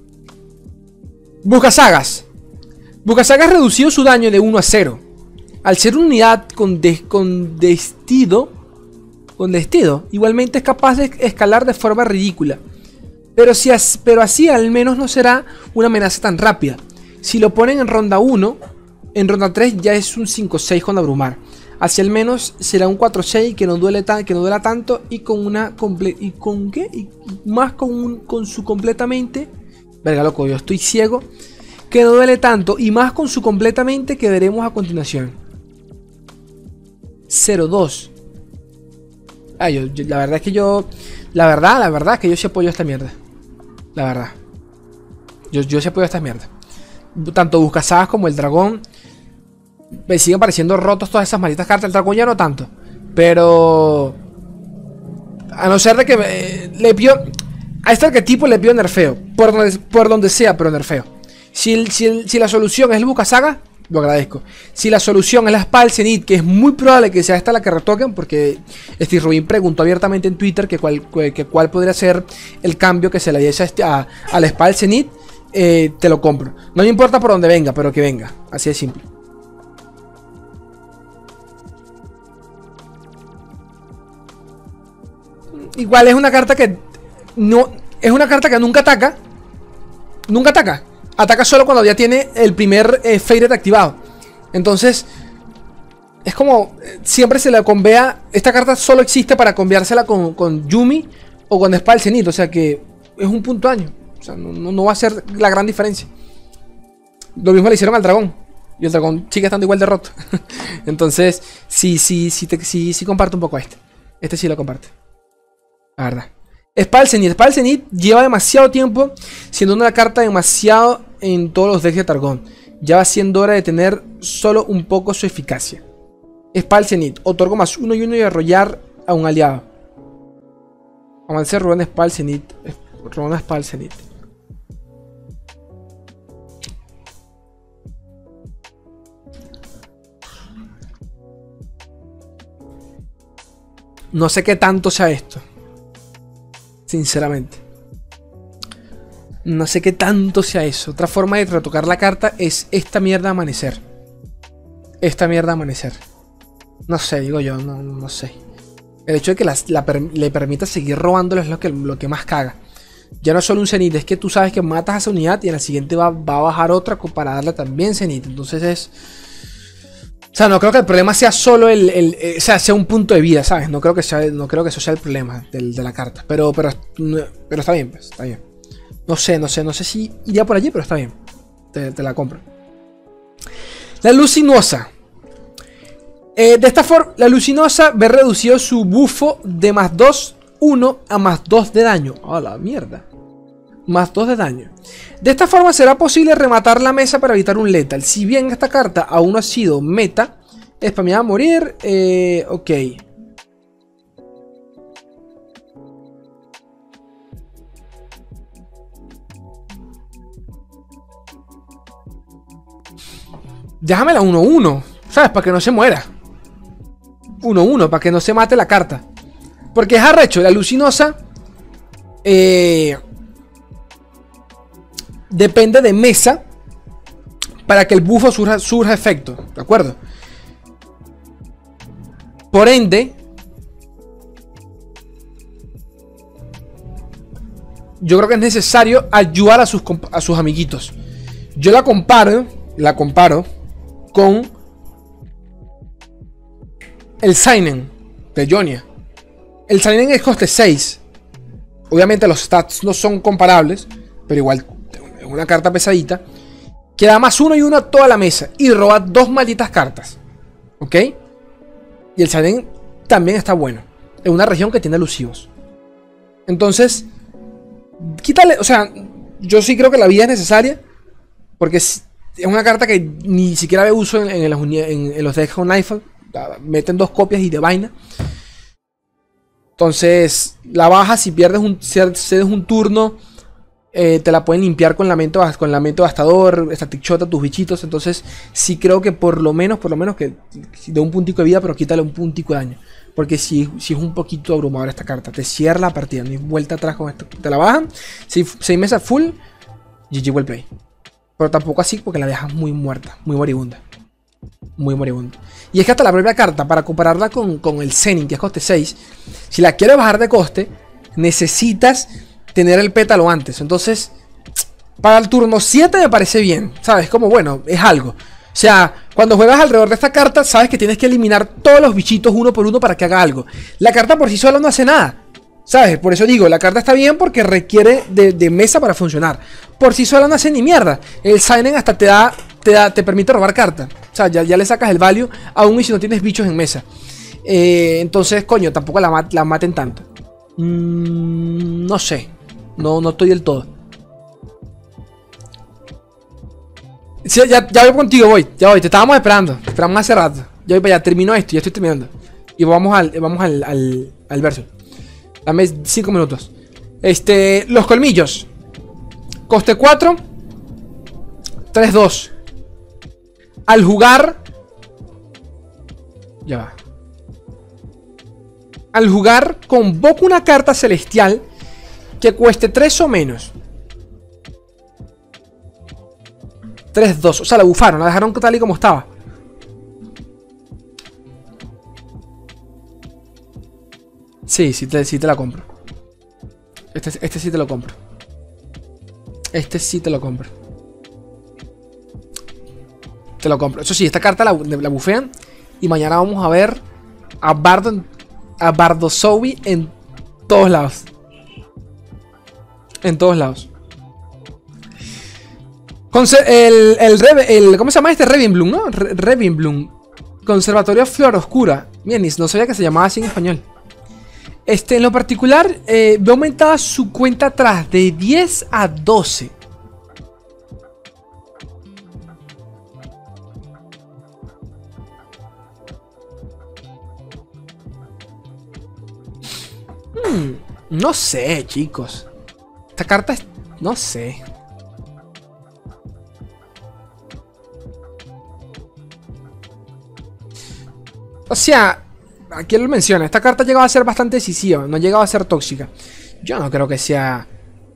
Busca sagas. Busca sagas reducido su daño de uno a cero. Al ser una unidad con, de, con destino, con destino, igualmente es capaz de escalar de forma ridícula. Pero, si as, pero así al menos no será una amenaza tan rápida. Si lo ponen en ronda uno, en ronda tres ya es un cinco seis con abrumar. Así al menos será un cuatro seis que no duele tan, que no duela tanto y con una comple y con qué y más con un, con su completamente. Verga loco, yo estoy ciego. Que no duele tanto y más con su completamente que veremos a continuación. cero dos. Ah, yo, yo, la verdad es que yo, la verdad, la verdad es que yo sí apoyo esta mierda. La verdad. Yo, yo sí apoyo esta mierda. Tanto Buscasagas como el dragón. Me siguen pareciendo rotos todas esas malditas cartas. El dragón ya no tanto. Pero... A no ser de que eh, le pido... A este arquetipo le pido nerfeo. Por donde, por donde sea, pero nerfeo. Si, el, si, el, si la solución es el Buscasaga, lo agradezco. Si la solución es la espada del Zenith, que es muy probable que sea esta la que retoquen, porque Steve Rubin preguntó abiertamente en Twitter que cuál, que cuál podría ser el cambio que se le diese a, este, a, a la espada del Zenith, eh, te lo compro. No me importa por dónde venga, pero que venga. Así de simple. Igual es una carta que no es una carta que nunca ataca. Nunca ataca. Ataca solo cuando ya tiene el primer eh, Faded activado. Entonces es como siempre se la convea. Esta carta solo existe para conviársela con, con Yumi o con Espada del Zenith. O sea que es un punto año. O sea, no, no, no va a ser la gran diferencia. Lo mismo le hicieron al dragón. Y el dragón sigue estando igual de roto. Entonces sí, sí, sí, te, sí, sí comparto un poco a este. Este sí lo comparte. La verdad. Espada del Zenith. Espada del Zenith lleva demasiado tiempo siendo una carta demasiado en todos los decks de Targón. Ya va siendo hora de tener solo un poco su eficacia. Espada del Zenith. Otorgo más uno y uno y arrollar a un aliado. Avance roban Espada del Zenith. Roban Espada del Zenith. No sé qué tanto sea esto. Sinceramente. No sé qué tanto sea eso. Otra forma de retocar la carta es esta mierda amanecer. Esta mierda amanecer. No sé, digo yo, no, no sé. El hecho de que la, la, le permita seguir robándolo es lo que, lo que más caga. Ya no es solo un Zenith, es que tú sabes que matas a esa unidad y en la siguiente va, va a bajar otra para darle también Zenith. Entonces es... O sea, no creo que el problema sea solo el, el, el... O sea, sea un punto de vida, ¿sabes? No creo que, sea, no creo que eso sea el problema del, de la carta. Pero, pero, pero está bien, pues, está bien. No sé, no sé, no sé si iría por allí, pero está bien. Te, te la compro. La Lucinosa. Eh, de esta forma, la Lucinosa ve reducido su bufo de más dos, uno a más dos de daño. ¡A la mierda! Más dos de daño. De esta forma será posible rematar la mesa para evitar un letal. Si bien esta carta aún no ha sido meta, spameada a morir. Eh, ok. déjamela uno uno, ¿sabes? Para que no se muera. uno uno, para que no se mate la carta. Porque es arrecho, la Lucinosa eh, depende de mesa para que el bufo surja, surja efecto, ¿de acuerdo? Por ende, yo creo que es necesario ayudar a sus, a sus amiguitos. Yo la comparo, la comparo con el Seinen de Jonia. El Seinen es coste seis. Obviamente los stats no son comparables, pero igual es una carta pesadita. Que da más uno y uno a toda la mesa y roba dos malditas cartas. ¿Ok? Y el Seinen también está bueno. En una región que tiene elusivos. Entonces, quítale, o sea, yo sí creo que la vida es necesaria. Porque es una carta que ni siquiera ve uso en, en, los, en, en los decks con Nightfall. Meten dos copias y de vaina. Entonces, la bajas si pierdes un, cedes un turno. Eh, te la pueden limpiar con lamento, con lamento gastador, static shot a tus bichitos. Entonces, sí creo que por lo menos, por lo menos que de un puntico de vida, pero quítale un puntico de daño. Porque si, si es un poquito abrumadora esta carta, te cierra la partida, no hay vuelta atrás con esto. Te la bajan, si seis mesas full, G G well play. Pero tampoco así porque la dejas muy muerta, muy moribunda. Muy moribunda. Y es que hasta la propia carta, para compararla con, con el Zenin, que es coste seis, si la quieres bajar de coste, necesitas tener el pétalo antes. Entonces, para el turno siete me parece bien, ¿sabes? Como bueno, es algo. O sea, cuando juegas alrededor de esta carta, sabes que tienes que eliminar todos los bichitos uno por uno para que haga algo. La carta por sí sola no hace nada, ¿sabes? Por eso digo, la carta está bien porque requiere de, de mesa para funcionar. Por sí sola no hace ni mierda. El Seinen hasta te da, te da, te permite robar carta. O sea, ya, ya le sacas el value, aún y si no tienes bichos en mesa. Eh, entonces, coño, tampoco la, la maten tanto. Mm, no sé. No, no estoy del todo. Sí, ya, ya voy contigo, voy. Ya voy, te estábamos esperando. Te esperamos hace rato. Ya voy para allá, termino esto, ya estoy terminando. Y vamos al, vamos al, al, al verso. Dame cinco minutos. Este, los colmillos. Coste cuatro. tres dos. Al jugar. Ya va. Al jugar, convoco una carta celestial que cueste tres o menos. tres dos. O sea, la bufaron, la dejaron tal y como estaba. Sí, sí te, sí te la compro. Este, este sí te lo compro. Este sí te lo compro. Te lo compro. Eso sí, esta carta la, la bufean. Y mañana vamos a ver a Bardo, a Bardozowie en todos lados. En todos lados. Conce el, el, el, ¿cómo se llama este? Revinbloom, ¿no? Re Revinbloom. Conservatorio Flor Oscura. Mienis, no sabía que se llamaba así en español. Este, en lo particular, eh, veo aumentada su cuenta atrás de diez a doce. Hmm, no sé, chicos. Esta carta es... no sé. O sea, aquí lo menciona. Esta carta llegaba a ser bastante decisiva. No llegaba a ser tóxica. Yo no creo que sea...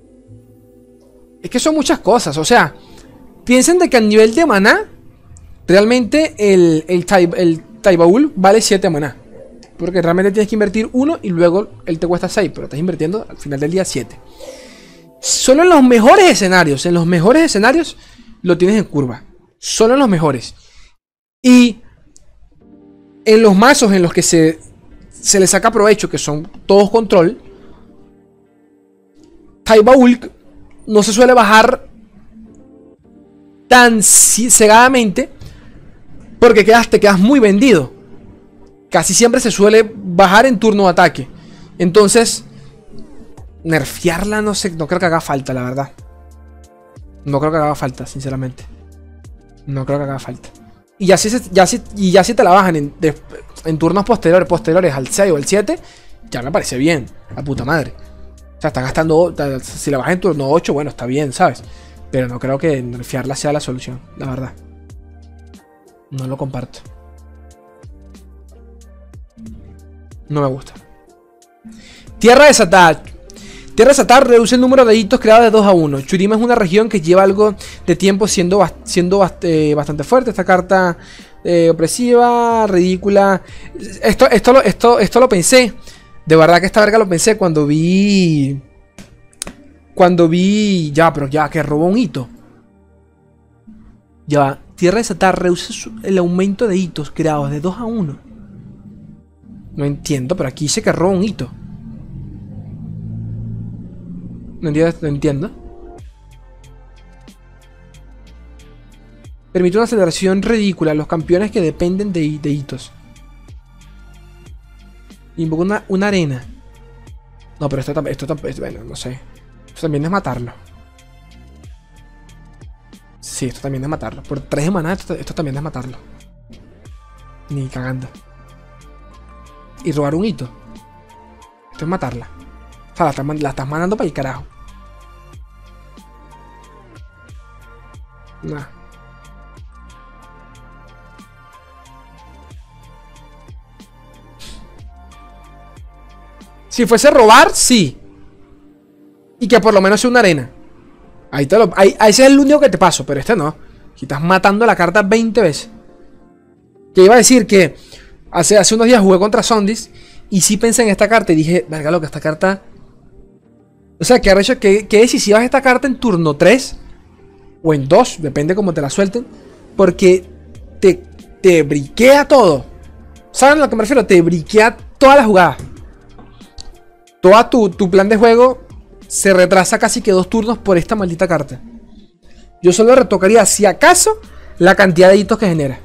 Es que son muchas cosas. O sea, piensen de que a nivel de maná, realmente el, el, el Taibaul vale siete maná. Porque realmente tienes que invertir uno y luego él te cuesta seis. Pero estás invirtiendo al final del día siete. Solo en los mejores escenarios. En los mejores escenarios lo tienes en curva. Solo en los mejores. Y en los mazos en los que se, se le saca provecho, que son todos control, Taibaul no se suele bajar tan cegadamente porque quedas, te quedas muy vendido. Casi siempre se suele bajar en turno de ataque. Entonces, nerfearla no sé, no creo que haga falta, la verdad. No creo que haga falta, sinceramente. No creo que haga falta. Y ya si, ya si, y ya si te la bajan en, de, en turnos posteriores, posteriores al seis o al siete, ya me parece bien, a puta madre. O sea, está gastando, si la bajas en turno ocho, bueno, está bien, ¿sabes? Pero no creo que nerfearla sea la solución, la verdad. No lo comparto. No me gusta. Tierra desatada. Tierra desatada reduce el número de hitos creados de dos a uno. Shurima es una región que lleva algo de tiempo siendo, siendo eh, bastante fuerte. Esta carta eh, opresiva, ridícula. Esto, esto, lo, esto, esto lo pensé. De verdad que esta verga lo pensé cuando vi... Cuando vi... Ya, pero ya, que robó un hito. Ya va. Tierra desatada reduce su, el aumento de hitos creados de dos a uno. No entiendo, pero aquí dice que roba un hito. No entiendo, no entiendo. Permite una aceleración ridícula a los campeones que dependen de, de hitos. Invoca una, una arena. No, pero esto también, esto también, bueno, no sé. Esto también es matarlo. Sí, esto también es matarlo. Por tres de maná, esto, esto también es matarlo. Ni cagando. Y robar un hito. Esto es matarla. O sea, la estás, la estás mandando para el carajo. Nah. Si fuese robar, sí. Y que por lo menos sea una arena. Ahí te lo, ahí, ese es el único que te paso, pero este no. Aquí estás matando la carta veinte veces. Que iba a decir que hace, hace unos días jugué contra Zombies y sí pensé en esta carta y dije, verga, lo que esta carta... O sea, que arrecho, que, que decisiva es esta carta en turno tres o en dos, depende cómo te la suelten, porque te, te briquea todo. ¿Saben a lo que me refiero? Te briquea toda la jugada. Toda tu, tu plan de juego se retrasa casi que dos turnos por esta maldita carta. Yo solo retocaría, si acaso, la cantidad de hitos que genera.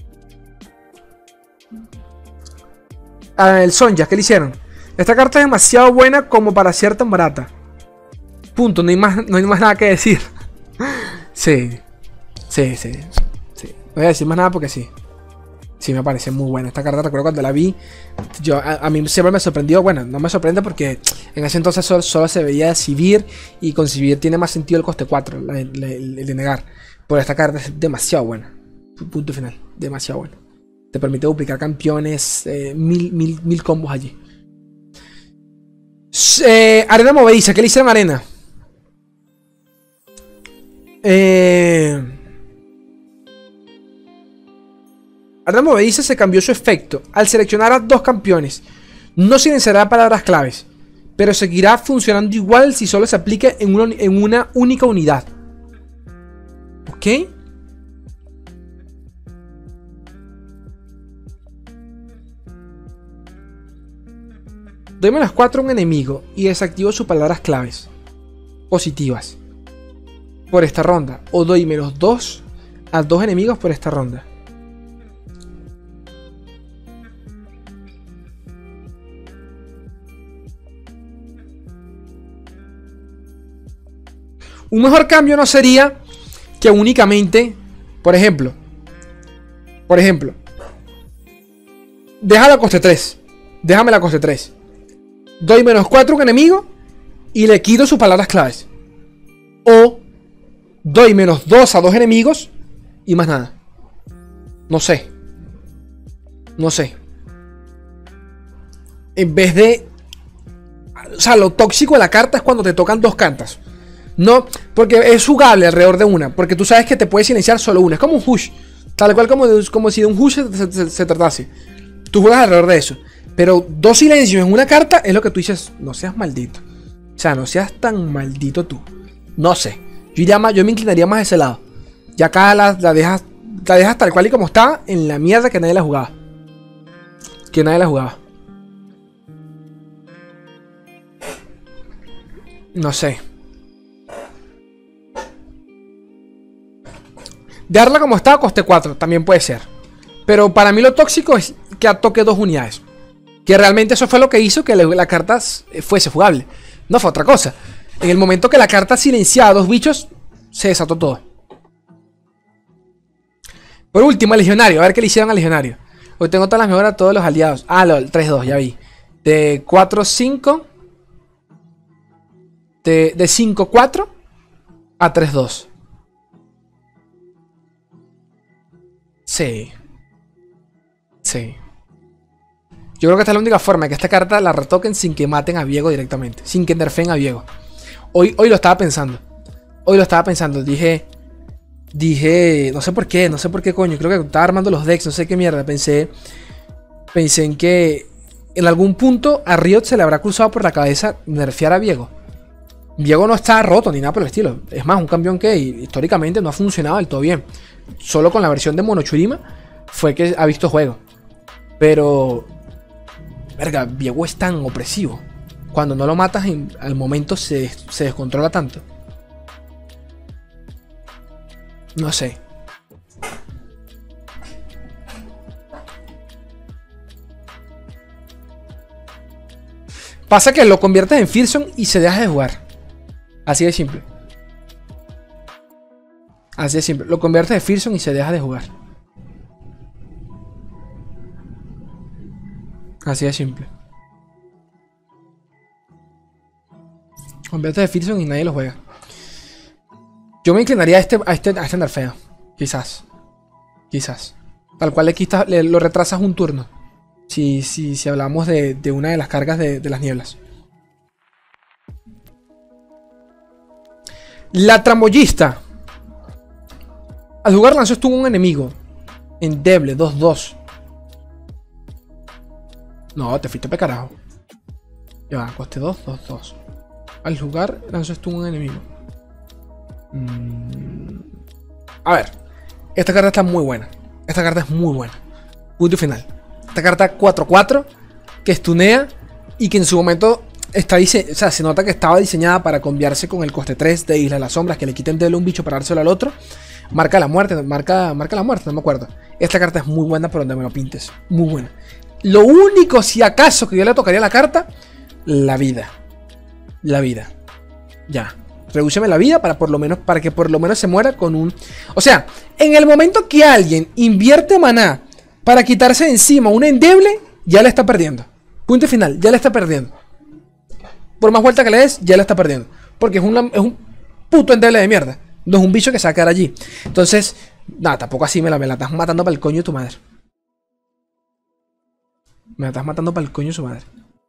Ah, el Sonja, ¿qué le hicieron? Esta carta es demasiado buena como para ser tan barata. Punto, no hay más, no hay más nada que decir. Sí, sí, sí, sí. No voy a decir más nada porque sí. Sí, me parece muy buena esta carta. Recuerdo cuando la vi, yo, a, a mí siempre me sorprendió. Bueno, no me sorprende porque en ese entonces solo, solo se veía Sivir, y con Sivir tiene más sentido el coste cuatro, el, el, el de negar. Pero esta carta es demasiado buena. Punto final, demasiado buena. Te permite duplicar campeones, eh, mil, mil, mil combos allí. Eh, arena movediza, ¿qué le hicieron a Arena? Eh... Arena movediza se cambió su efecto. Al seleccionar a dos campeones, no silenciará palabras claves, pero seguirá funcionando igual si solo se aplica en una, en una única unidad. ¿Ok? Doy menos cuatro a un enemigo y desactivo sus palabras claves positivas por esta ronda. O doy menos dos a dos enemigos por esta ronda. Un mejor cambio no sería que únicamente, por ejemplo, por ejemplo, déjala a coste tres. Déjame la coste tres. Doy menos cuatro a un enemigo y le quito sus palabras claves. O doy menos dos a dos enemigos y más nada. No sé. No sé. En vez de... O sea, lo tóxico de la carta es cuando te tocan dos cartas. No, porque es jugable alrededor de una. Porque tú sabes que te puede silenciar solo una. Es como un hush. Tal cual como, como si de un hush se, se, se tratase. Tú juegas alrededor de eso. Pero dos silencios en una carta es lo que tú dices. No seas maldito. O sea, no seas tan maldito tú. No sé. Yo, iría más, yo me inclinaría más a ese lado. Y acá la, la, dejas, la dejas tal cual y como está. En la mierda que nadie la jugaba. Que nadie la jugaba. No sé. Dejarla como está a coste cuatro. También puede ser. Pero para mí lo tóxico es que toque dos unidades. Que realmente eso fue lo que hizo que la carta fuese jugable. No fue otra cosa. En el momento que la carta silenciaba a dos bichos, se desató todo. Por último, el legionario. A ver qué le hicieron al legionario. Hoy tengo todas las mejoras a todos los aliados. Ah, el tres dos, ya vi. De cuatro cinco. De, de cinco cuatro a tres dos. Sí. Sí. Yo creo que esta es la única forma de que esta carta la retoquen sin que maten a Viego directamente. Sin que nerfeen a Viego. Hoy, hoy lo estaba pensando. Hoy lo estaba pensando. Dije... Dije... No sé por qué. No sé por qué coño. Creo que estaba armando los decks. No sé qué mierda. Pensé... Pensé en que... En algún punto a Riot se le habrá cruzado por la cabeza nerfear a Viego. Viego no está roto ni nada por el estilo. Es más, un campeón que históricamente no ha funcionado del todo bien. Solo con la versión de Monochurima fue que ha visto juego. Pero... Verga, Viego es tan opresivo. Cuando no lo matas en, al momento se, se descontrola tanto. No sé. Pasa que lo conviertes en Fearsome y se deja de jugar. Así de simple. Así de simple. Lo conviertes en Fearsome y se deja de jugar. Así de simple. Conviertes de Fearsome y nadie lo juega. Yo me inclinaría a este, a este, a este nerfeo. Quizás. Quizás. Tal cual le quitas, le, lo retrasas un turno. Si, si, si hablamos de, de una de las cargas de, de las nieblas. La tramoyista. Al jugar lanzó estuvo un enemigo. Endeble, dos dos. No, te fuiste pe carajo. Ya va, coste dos, dos, dos. Al jugar lanzó estuvo un enemigo. Mm. A ver. Esta carta está muy buena. Esta carta es muy buena. Punto final. Esta carta cuatro cuatro que stunea y que en su momento está diseñada, o sea, se nota que estaba diseñada para cambiarse con el coste tres de Isla de las Sombras, que le quiten de un bicho para dárselo al otro. Marca la muerte, marca, marca la muerte, no me acuerdo. Esta carta es muy buena por donde me lo pintes. Muy buena. Lo único, si acaso, que yo le tocaría a la carta, la vida. La vida. Ya. Redúceme la vida para por lo menos, para que por lo menos se muera con un... O sea, en el momento que alguien invierte maná para quitarse de encima un endeble, ya le está perdiendo. Punto final, ya le está perdiendo. Por más vuelta que le des, ya le está perdiendo. Porque es, una, es un puto endeble de mierda. No es un bicho que se va a quedar allí. Entonces, nada, tampoco así me la, me la estás matando para el coño de tu madre. Me la estás matando para el coño de su madre.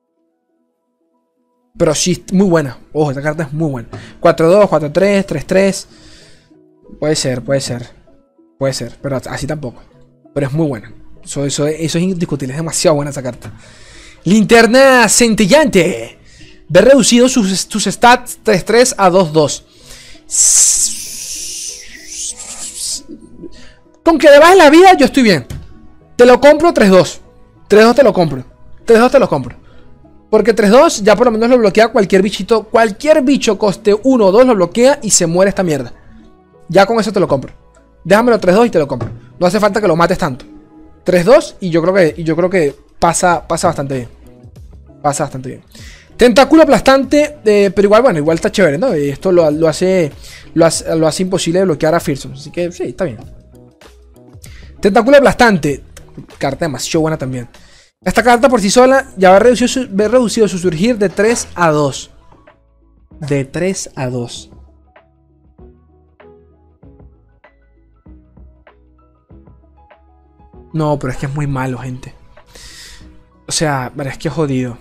Pero sí, muy buena. Ojo, esta carta es muy buena. cuatro dos, cuatro tres, tres tres. Puede ser, puede ser. Puede ser, pero así tampoco. Pero es muy buena. Eso, eso, eso es indiscutible. Es demasiado buena esa carta. Linterna centellante. Ve reducido sus, sus stats tres tres a dos dos. Con que le bajes la vida, yo estoy bien. Te lo compro tres dos. tres dos te lo compro. tres dos te lo compro. Porque tres dos ya por lo menos lo bloquea cualquier bichito. Cualquier bicho coste uno o dos lo bloquea y se muere esta mierda. Ya con eso te lo compro. Déjamelo tres dos y te lo compro. No hace falta que lo mates tanto. tres dos y yo creo que, y yo creo que pasa, pasa bastante bien. Pasa bastante bien. Tentáculo aplastante, eh, pero igual, bueno, igual está chévere, ¿no? Y esto lo, lo, hace, lo, hace, lo hace imposible de bloquear a Fearsome. Así que sí, está bien. Tentáculo aplastante. Carta demasiado buena también. Esta carta por sí sola ya va reducido su, va reducido su surgir de tres a dos. De tres a dos. No, pero es que es muy malo, gente. O sea, es que es jodido.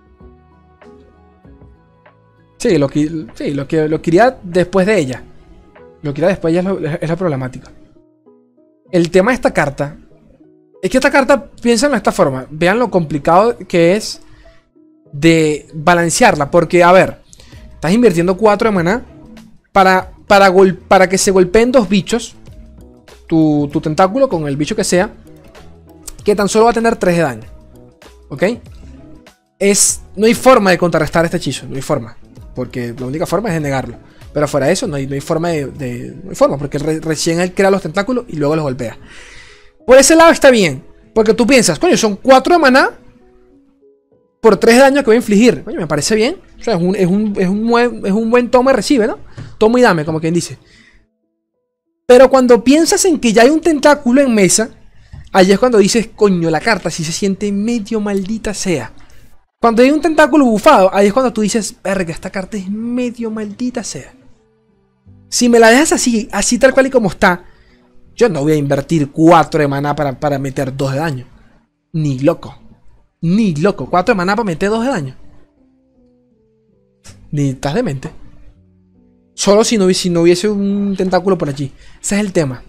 Sí, lo que, sí, lo que lo quería después de ella. Lo que quería después de ella es, lo, es la problemática. El tema de esta carta es que esta carta, piénsenlo de esta forma. Vean lo complicado que es de balancearla. Porque, a ver, estás invirtiendo cuatro de maná para, para, gol, para que se golpeen dos bichos. Tu, tu tentáculo con el bicho que sea, que tan solo va a tener tres de daño. ¿Ok? Es, no hay forma de contrarrestar este hechizo. No hay forma. Porque la única forma es de negarlo. Pero fuera de eso no hay, no hay forma de, de... No hay forma. Porque re, recién él crea los tentáculos y luego los golpea. Por ese lado está bien. Porque tú piensas, coño, son cuatro de maná por tres de daño que voy a infligir. Coño, me parece bien. O sea, es un, es un, es un, buen, es un buen toma y recibe, ¿no? Toma y dame, como quien dice. Pero cuando piensas en que ya hay un tentáculo en mesa, ahí es cuando dices, coño, la carta si se siente medio maldita sea. Cuando hay un tentáculo bufado, ahí es cuando tú dices, verga, esta carta es medio maldita sea. Si me la dejas así, así tal cual y como está, Yo no voy a invertir cuatro de maná para, para meter dos de daño. Ni loco. Ni loco. cuatro de maná para meter dos de daño. Ni estás demente. Solo si no, si no hubiese un tentáculo por allí. Ese es el tema.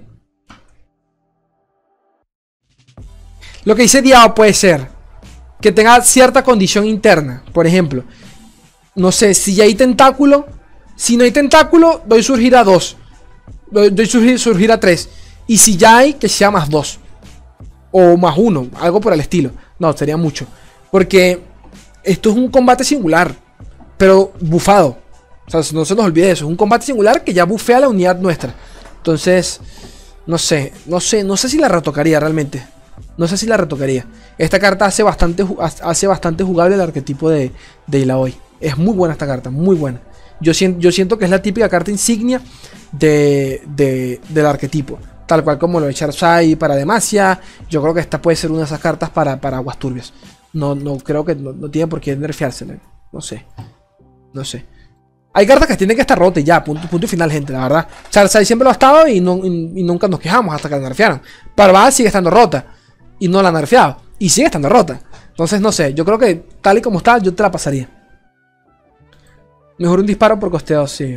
Lo que dice Diao puede ser que tenga cierta condición interna. Por ejemplo, no sé, si ya hay tentáculo. Si no hay tentáculo, doy surgir a dos. Doy surgir, surgir a tres. Y si ya hay, que sea más dos. O más uno, algo por el estilo. No, sería mucho. Porque esto es un combate singular, pero bufado. O sea, no se nos olvide eso. Es un combate singular que ya bufea la unidad nuestra. Entonces, no sé, no sé, no sé si la retocaría realmente. No sé si la retocaría. Esta carta hace bastante, hace bastante jugable el arquetipo de, de Illaoi. Es muy buena esta carta, muy buena. Yo siento, yo siento que es la típica carta insignia de, de, del arquetipo. Tal cual como lo de Charizard para Demacia. Yo creo que esta puede ser una de esas cartas para, para aguas turbias. No, no creo que no, no tiene por qué nerfeársela. No sé. No sé. Hay cartas que tienen que estar rotas y ya. Punto, punto y final, gente, la verdad. Charizard siempre lo ha estado y, no, y, y nunca nos quejamos hasta que la nerfearon. Parvada sigue estando rota. Y no la han nerfeado. Y sigue estando rota. Entonces, no sé. Yo creo que tal y como está, yo te la pasaría. Mejor un disparo por costeo, sí.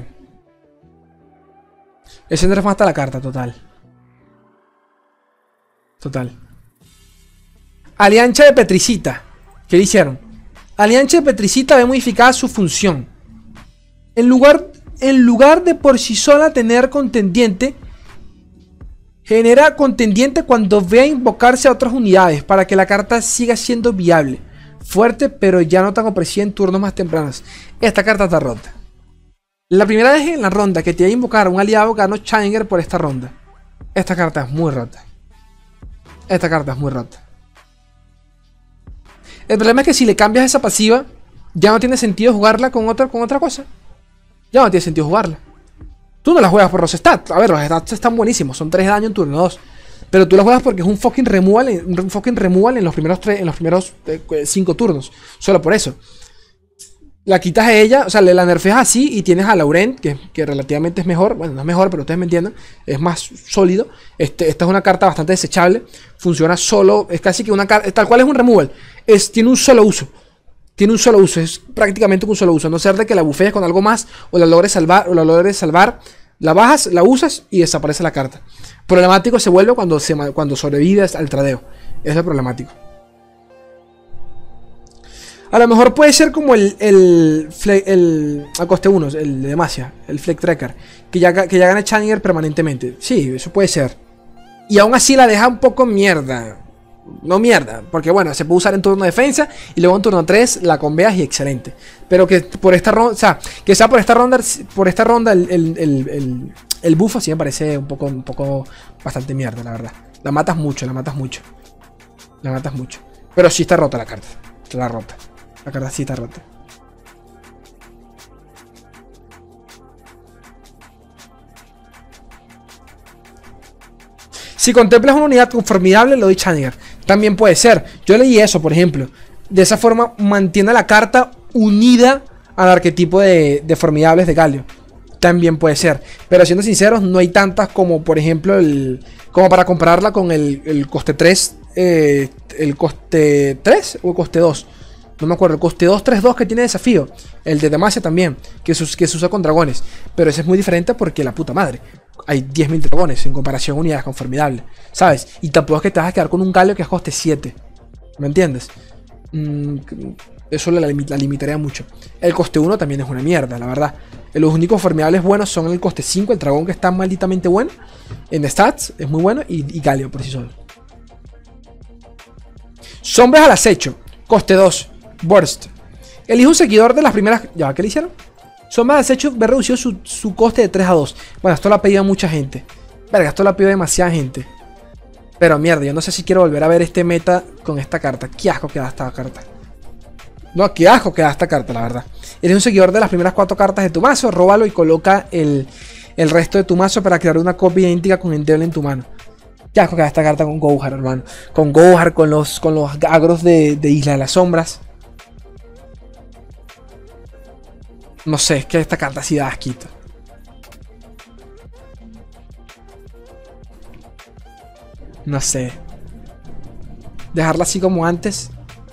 Ese nerf mata la carta, total. Total. Aliancha de Petricita. ¿Qué le hicieron? Aliancha de Petricita ve modificada su función. En lugar, en lugar de por sí sola tener contendiente, genera contendiente cuando vea invocarse a otras unidades para que la carta siga siendo viable. Fuerte, pero ya no tan opresiva en turnos más tempranos. Esta carta está rota. La primera vez en la ronda que te iba a invocar a un aliado ganó Challenger por esta ronda. Esta carta es muy rota. Esta carta es muy rota. El problema es que si le cambias esa pasiva, ya no tiene sentido jugarla con otra, con otra cosa. Ya no tiene sentido jugarla. Tú no la juegas por los stats. A ver, los stats están buenísimos. Son tres de daño en turno dos. Pero tú la juegas porque es un fucking removal, un fucking removal en los primeros tres, en los primeros cinco eh, turnos. Solo por eso. La quitas a ella, o sea, le la nerfeas así y tienes a Laurent, que, que relativamente es mejor. Bueno, no es mejor, pero ustedes me entienden. Es más sólido. Este, esta es una carta bastante desechable. Funciona solo. Es casi que una carta. Tal cual es un removal. Es, tiene un solo uso. Tiene un solo uso. Es prácticamente un solo uso. A no ser de que la bufees con algo más. O la logres salvar. O la logres salvar. La bajas, la usas y desaparece la carta. Problemático se vuelve cuando, se, cuando sobrevives al tradeo. Eso es problemático. A lo mejor puede ser como el, el, el, el a coste uno, el de Demacia, el Fleck Tracker, que ya, que ya gana Challenger permanentemente. Sí, eso puede ser. Y aún así la deja un poco mierda. No mierda, porque bueno, se puede usar en turno de defensa y luego en turno tres la conveas y excelente. Pero que por esta ronda, o sea, que sea por esta ronda, por esta ronda el, el, el, el, el buff así me parece un poco, un poco bastante mierda, la verdad. La matas mucho, la matas mucho. La matas mucho. Pero sí está rota la carta. Está rota. La carta sí está rota. Si contemplas una unidad con formidable, le doy Challenger. También puede ser. Yo leí eso, por ejemplo. De esa forma mantiene la carta unida al arquetipo de, de formidables de Galio. También puede ser. Pero siendo sinceros, no hay tantas como, por ejemplo, el como para compararla con el, el coste tres. Eh, el coste tres o el coste dos. No me acuerdo, el coste dos tres dos que tiene desafío. El de Demacia también, que se, que se usa con dragones. Pero ese es muy diferente porque la puta madre. Hay diez mil dragones en comparación a unidades con formidable, ¿sabes? Y tampoco es que te vas a quedar con un Galio que es coste siete. ¿Me entiendes? Mm, eso la, la limitaría mucho. El coste uno también es una mierda, la verdad. Los únicos formidables buenos son el coste cinco, el dragón que está malditamente bueno. En stats es muy bueno. Y, y Galio por sí solo. Sombras al acecho. Coste dos. Burst. Elige un seguidor de las primeras... ¿Ya qué le hicieron? Sombras al acecho ve reducido su, su coste de tres a dos. Bueno, esto lo ha pedido mucha gente. Verga, esto lo ha pedido demasiada gente. Pero mierda, yo no sé si quiero volver a ver este meta con esta carta. Qué asco que da esta carta. No, qué asco que da esta carta, la verdad. Eres un seguidor de las primeras cuatro cartas de tu mazo. Róbalo y coloca el, el resto de tu mazo para crear una copia idéntica con Endeble en tu mano. Qué asco que da esta carta con Gohar, hermano. Con Gohar, con los, con los agros de, de Isla de las Sombras. No sé, es que esta carta sí da asquito. No sé. Dejarla así como antes.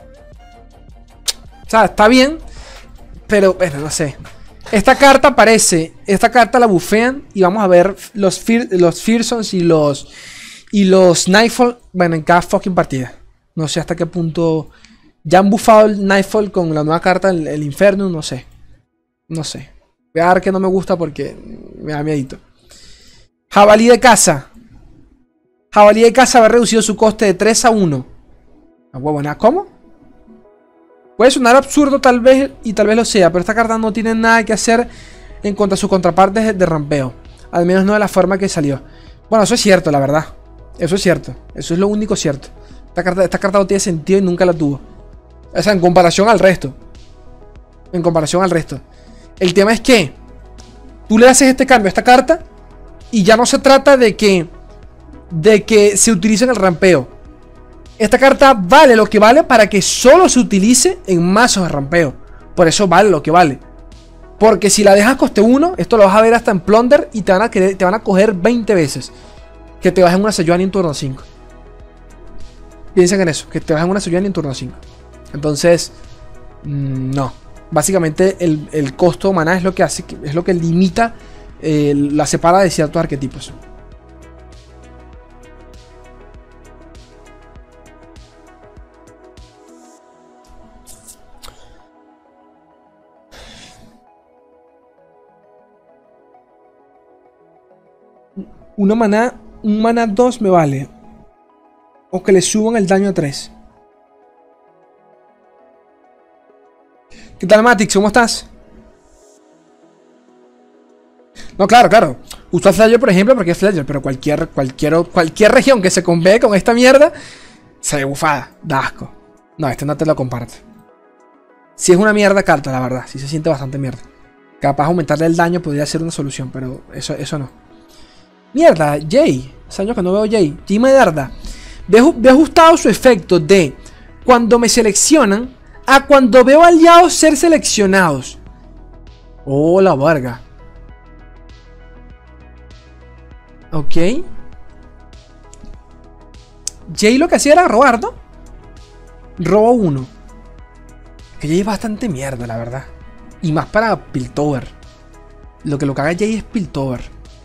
O sea, está bien. Pero, bueno, no sé. Esta carta aparece. Esta carta la bufean. Y vamos a ver los, Fear, los Fearsons y los... Y los Nightfall. Bueno, en cada fucking partida. No sé hasta qué punto... Ya han bufado el Nightfall con la nueva carta, el, el Inferno. No sé. No sé. Voy a dar que no me gusta porque me da miedito. Jabalí de caza. Jabalí de caza haber reducido su coste de tres a uno. A huevo, nada. ¿Cómo? Puede sonar absurdo tal vez y tal vez lo sea, pero esta carta no tiene nada que hacer en contra de sus contrapartes de, de rampeo. Al menos no de la forma que salió. Bueno, eso es cierto, la verdad. Eso es cierto. Eso es lo único cierto. Esta carta, esta carta no tiene sentido y nunca la tuvo. O sea, en comparación al resto. En comparación al resto. El tema es que tú le haces este cambio a esta carta y ya no se trata de que de que se utilice en el rampeo. Esta carta vale lo que vale para que solo se utilice en mazos de rampeo. Por eso vale lo que vale. Porque si la dejas coste uno, esto lo vas a ver hasta en Plunder y te van a, querer, te van a coger veinte veces. Que te bajen una Sejuani en turno cinco. Piensen en eso, que te bajen una Sejuani en turno cinco. Entonces, mmm, no. Básicamente el, el costo de maná es lo que hace, es lo que limita, eh, la separa de ciertos arquetipos. Una maná, un maná dos me vale. O que le suban el daño a tres. ¿Qué tal, Matix? ¿Cómo estás? No, claro, claro. Uso a Fledger, por ejemplo, porque es Fledger. Pero cualquier, cualquier, cualquier región que se convee con esta mierda se ve bufada. Da asco. No, este no te lo comparto. Si es una mierda carta, la verdad. Si se siente bastante mierda. Capaz aumentarle el daño podría ser una solución, pero eso, eso no. Mierda, Jay. Hace años que no veo Jay. Jay Medarda. Ve ajustado su efecto de cuando me seleccionan a cuando veo aliados ser seleccionados. Oh, la verga. Ok. Jay lo que hacía era robar, ¿no? Robo uno. Que Jay es bastante mierda, la verdad. Y más para Piltover. Lo que lo que haga Jay es Piltover.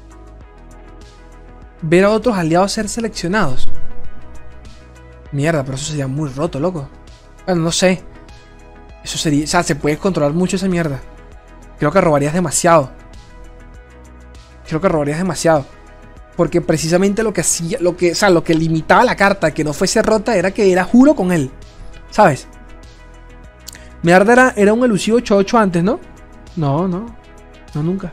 Ver a otros aliados ser seleccionados. Mierda, pero eso sería muy roto, loco. Bueno, no sé. Eso sería... O sea, se puede controlar mucho esa mierda. Creo que robarías demasiado. Creo que robarías demasiado. Porque precisamente lo que hacía... Lo que, o sea, lo que limitaba la carta que no fuese rota era que era juro con él. ¿Sabes? Mierda era, era un elusivo ocho ocho antes, ¿no? No, no. No, nunca.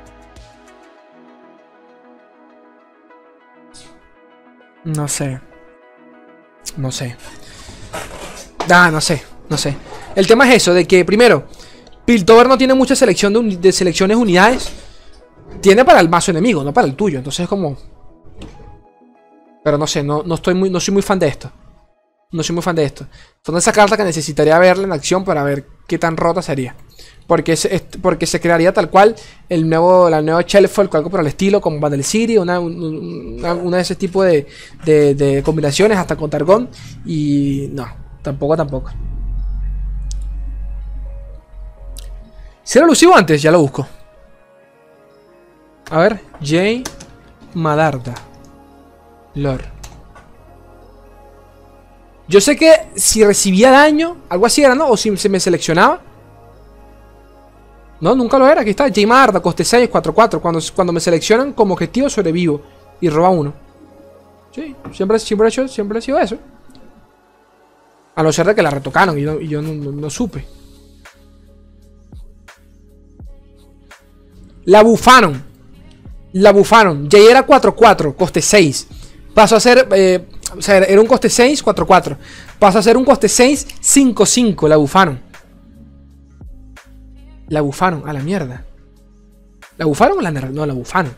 No sé. No sé. Ah, no sé. No sé. El tema es eso, de que primero, Piltover no tiene mucha selección de, de selecciones unidades. Tiene para el mazo enemigo, no para el tuyo. Entonces es como... Pero no sé, no, no estoy muy, no soy muy fan de esto. No soy muy fan de esto. Son esas cartas que necesitaría verla en acción para ver qué tan rota sería. Porque se, porque se crearía tal cual el nuevo, la nueva Shellfolk, algo por el estilo, como Battle City, una, una, una de ese tipo de, de, de combinaciones, hasta con Targon. Y no, tampoco, tampoco. Si era elusivo antes, ya lo busco. A ver, Jay Medarda. Lore. Yo sé que si recibía daño, algo así era, ¿no? O si se me seleccionaba. No, nunca lo era. Aquí está. Jay Medarda, coste seis, cuatro cuatro. Cuando, cuando me seleccionan como objetivo, sobrevivo. Y roba uno. Sí, siempre, siempre, he hecho, siempre he sido eso. A no ser de que la retocaron y, no, y yo no, no, no supe. La bufaron. La bufaron. Jay era cuatro cuatro, coste seis. Pasó a ser... Eh, o sea, era un coste seis, cuatro cuatro. Pasó a ser un coste seis, cinco cinco. La bufaron. La bufaron, a la mierda. ¿La bufaron o la nerfearon? No, la bufaron.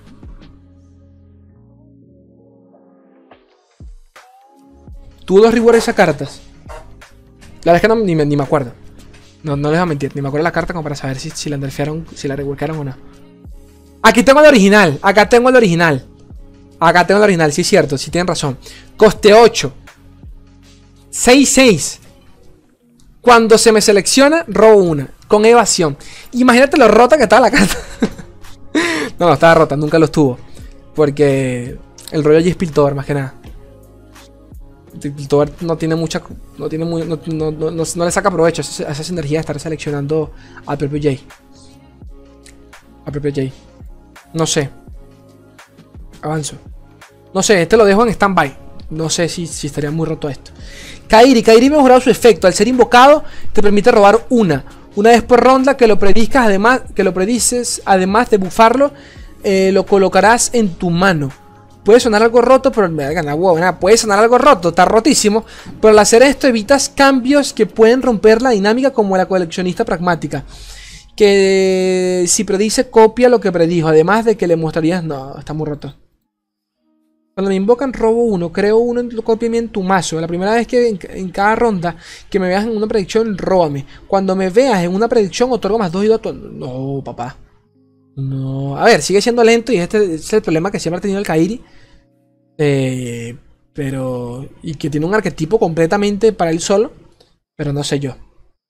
Tuvo dos rewards esas cartas. La verdad es que no, ni, me, ni me acuerdo. No, no les voy a mentir, ni me acuerdo la carta como para saber si, si la nerfearon, si la reworkaron o no. Aquí tengo el original, acá tengo el original. Acá tengo la original, sí es cierto, sí tienen razón. Coste ocho. seis seis. Cuando se me selecciona, robo una. Con evasión. Imagínate lo rota que estaba la carta. No, no estaba rota, nunca lo estuvo. Porque el rollo allí es Piltover, más que nada. Piltover no tiene mucha. No tiene muy, no, no, no, no, no le saca provecho a esa, a esa energía de estar seleccionando al propio Jay. Al propio Jay. No sé. Avanzo. No sé, este lo dejo en stand-by. No sé si, si estaría muy roto esto. Kairi, Kairi mejorado su efecto. Al ser invocado, te permite robar una. Una vez por ronda que lo predizcas, además, que lo predices, además de bufarlo, eh, lo colocarás en tu mano. Puede sonar algo roto, pero me da ganas, wow, nada, puede sonar algo roto, está rotísimo. Pero al hacer esto evitas cambios que pueden romper la dinámica, como la coleccionista pragmática. Que si predice, copia lo que predijo. Además de que le mostrarías. No, está muy roto. Cuando me invocan, robo uno. Creo uno, lo copia en tu mazo. La primera vez que en, en cada ronda que me veas en una predicción, róbame. Cuando me veas en una predicción, otorgo más dos y dos. No, papá. No. A ver, sigue siendo lento y este, este es el problema que siempre ha tenido el Kairi. Eh, pero. Y que tiene un arquetipo completamente para él solo. Pero no sé yo.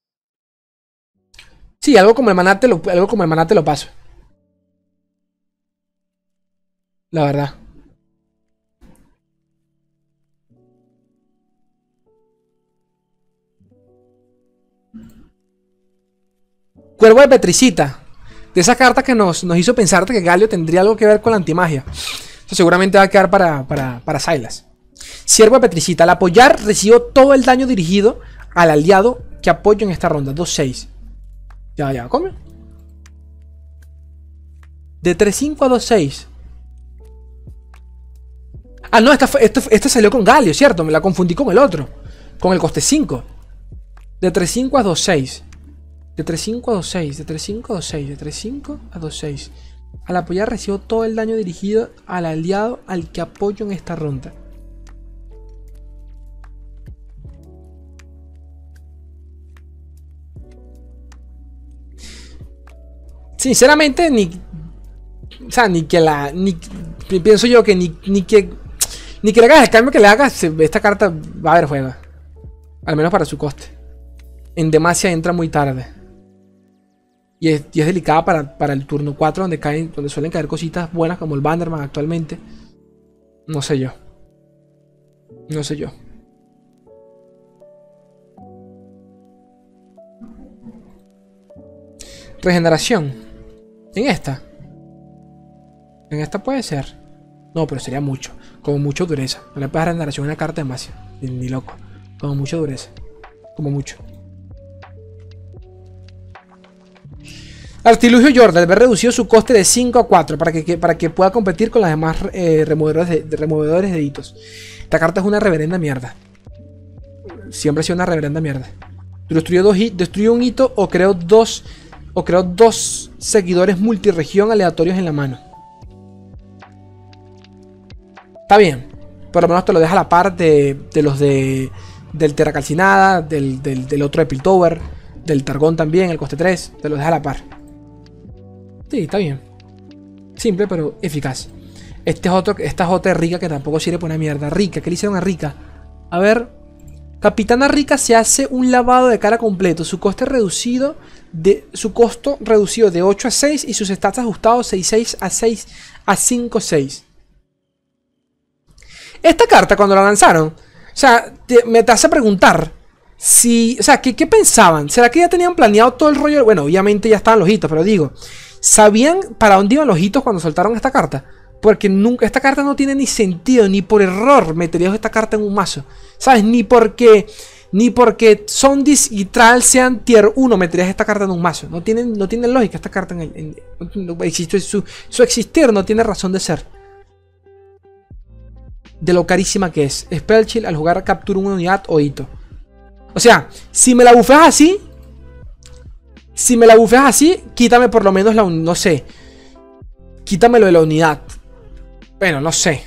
Sí, algo como el maná te lo, algo como el maná te lo paso. La verdad. Cuervo de Petricita. De esa carta que nos, nos hizo pensar que Galio tendría algo que ver con la antimagia. Eso seguramente va a quedar para, para, para Sylas. Ciervo de Petricita. Al apoyar, recibo todo el daño dirigido al aliado que apoyo en esta ronda. dos seis. Ya, ya, ¿cómo? De tres cinco a dos seis. Ah, no, esta, esta, esta salió con Galio, ¿cierto? Me la confundí con el otro. Con el coste cinco. De tres cinco a dos seis. De tres cinco a dos seis. De tres cinco a dos seis. De tres cinco a dos seis. Al apoyar recibo todo el daño dirigido al aliado al que apoyo en esta ronda. Sinceramente, ni. O sea, ni que la. Ni, pienso yo que ni, ni que. Ni que le hagas el cambio que le hagas. Esta carta va a haber juego. Al menos para su coste. En Demacia entra muy tarde. Y es, y es delicada para, para el turno cuatro, donde caen, donde suelen caer cositas buenas como el Bannerman actualmente. No sé yo. No sé yo. Regeneración. En esta. En esta puede ser. No, pero sería mucho. Como mucho dureza. No le puedes dar regeneración a una carta de Demacia. Ni, ni loco. Como mucho dureza. Como mucho. Artilugio Jordan. Ver reducido su coste de cinco a cuatro. Para que, que, para que pueda competir con las demás eh, removedores, de, de removedores de hitos. Esta carta es una reverenda mierda. Siempre ha sido una reverenda mierda. Destruyo, dos, destruyo un hito o creo dos. O creo dos seguidores multiregión aleatorios en la mano. Está bien. Por lo menos te lo deja a la par de, de los de. Del Terra Calcinada. Del, del, del otro de Piltover. Del Targón también, el coste tres. Te lo deja a la par. Sí, está bien. Simple pero eficaz. Este es otro, esta es otra de Rika que tampoco sirve para una mierda. Rika, ¿qué le hicieron a Rika? A ver. Capitana Rika se hace un lavado de cara completo. Su coste reducido. De, su costo reducido de ocho a seis. Y sus stats ajustados seis seis a seis a cinco seis. Esta carta cuando la lanzaron. O sea, te, me te hace preguntar. Si, o sea, ¿qué, ¿qué pensaban? ¿Será que ya tenían planeado todo el rollo? Bueno, obviamente ya estaban los hitos, pero digo, ¿sabían para dónde iban los hitos cuando soltaron esta carta? Porque nunca, esta carta no tiene ni sentido, ni por error meterías esta carta en un mazo. ¿Sabes? Ni porque, ni porque Sondis y Tral sean tier uno meterías esta carta en un mazo. No tiene, no tiene lógica esta carta en el, en, no existe, su, su existir no tiene razón de ser. De lo carísima que es. Spellchill al jugar captura una unidad o hito. O sea, si me la bufeas así, si me la bufeas así, quítame por lo menos la, no sé, quítamelo de la unidad. Bueno, no sé.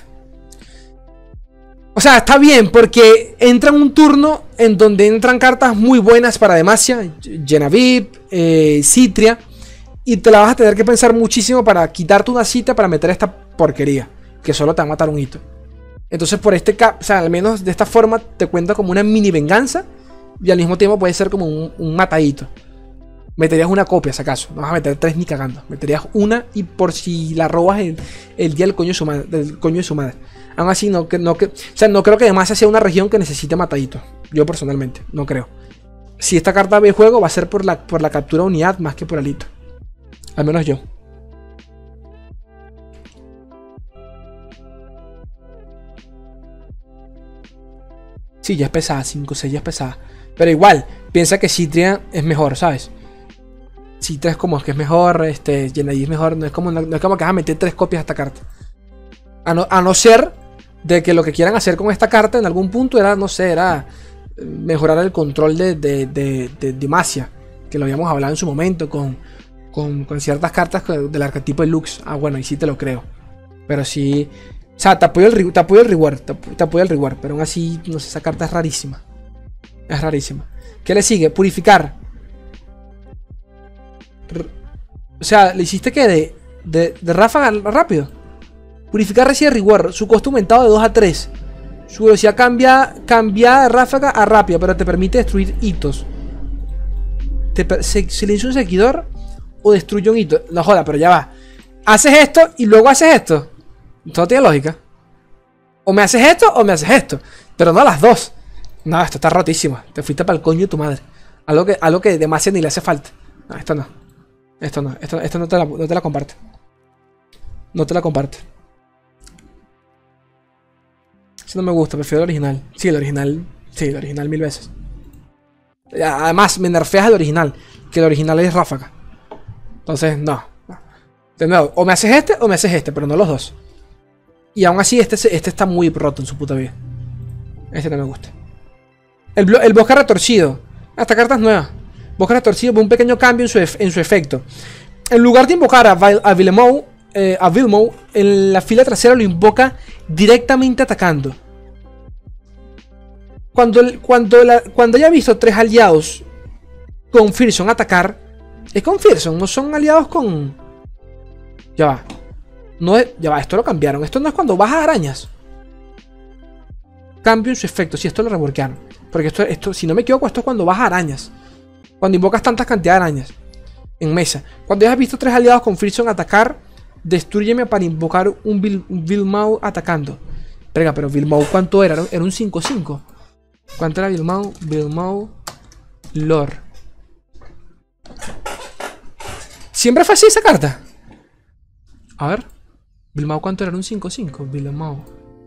O sea, está bien porque entra en un turno en donde entran cartas muy buenas para Demacia, Genevieve, eh, Citria, y te la vas a tener que pensar muchísimo para quitarte una cita para meter esta porquería. que solo te va a matar un hito. Entonces por este cap, o sea, al menos de esta forma te cuenta como una mini venganza y al mismo tiempo puede ser como un, un matadito. Meterías una copia, si acaso. No vas a meter tres ni cagando. Meterías una y por si la robas el, el día del coño de su madre. Del coño de su madre. Aún así, no, que, no, que, o sea, no creo que además sea una región que necesite mataditos. Yo personalmente, no creo. Si esta carta ve juego, va a ser por la, por la captura de unidad más que por el hito. Al menos yo. Sí, ya es pesada. cinco seis ya es pesada. Pero igual, piensa que Citria es mejor, ¿sabes? Citria es como que es mejor, este, Gennady es mejor. No es como, no, no es como que vas a meter tres copias a esta carta. A no, a no ser de que lo que quieran hacer con esta carta en algún punto era, no sé, era mejorar el control de, de, de, de Demacia. Que lo habíamos hablado en su momento con, con, con ciertas cartas del arquetipo de Lux. Ah, bueno, y sí te lo creo. Pero sí. O sea, te apoyo el, te apoyo el reward. Te, te apoyo el reward. Pero aún así, no sé, esa carta es rarísima. Es rarísima. ¿Qué le sigue? Purificar. R o sea, ¿le hiciste qué? De, de, de ráfaga rápido. Purificar recibe reward. Su costo aumentado de dos a tres. Su velocidad cambia, cambia de ráfaga a rápida, pero te permite destruir hitos. Te se silencia un seguidor o destruye un hito. No joda, pero ya va. Haces esto y luego haces esto. Todo tiene lógica. O me haces esto o me haces esto. Pero no las dos. No, esto está rotísimo. Te fuiste para el coño de tu madre. Algo que, algo que demasiado ni le hace falta. No, esto no. Esto no. Esto, esto no, te la, no te la comparte. No te la comparte. Eso no me gusta. Prefiero el original. Sí, el original. Sí, el original mil veces. Además, me nerfeas el original. Que el original es ráfaga. Entonces, no. De nuevo, o me haces este o me haces este. Pero no los dos. Y aún así, este, este está muy roto en su puta vida. Este no me gusta. El, el bosque retorcido. Esta carta es nueva. Bosque retorcido por un pequeño cambio en su, en su efecto. En lugar de invocar a, a Villemot, eh, a Villemot, en la fila trasera lo invoca directamente atacando. Cuando, cuando, la, cuando haya visto tres aliados con Fearsome atacar, es con Fearsome, no son aliados con... Ya va. No es, ya va, esto lo cambiaron. Esto no es cuando bajas arañas. Cambio en su efecto. Si sí, esto lo reworkearon. Porque esto, esto, si no me equivoco, esto es cuando bajas arañas. Cuando invocas tantas cantidades de arañas en mesa. Cuando hayas visto tres aliados con Fearsome atacar, destrúyeme para invocar un, Vil, un Villemot atacando. Venga, pero Villemot, ¿cuánto era? Era un cinco cinco. ¿Cuánto era Villemot? Villemot Lore. Siempre fue así esa carta. A ver. Villemot, ¿cuánto era? Un cinco cinco. Villemot.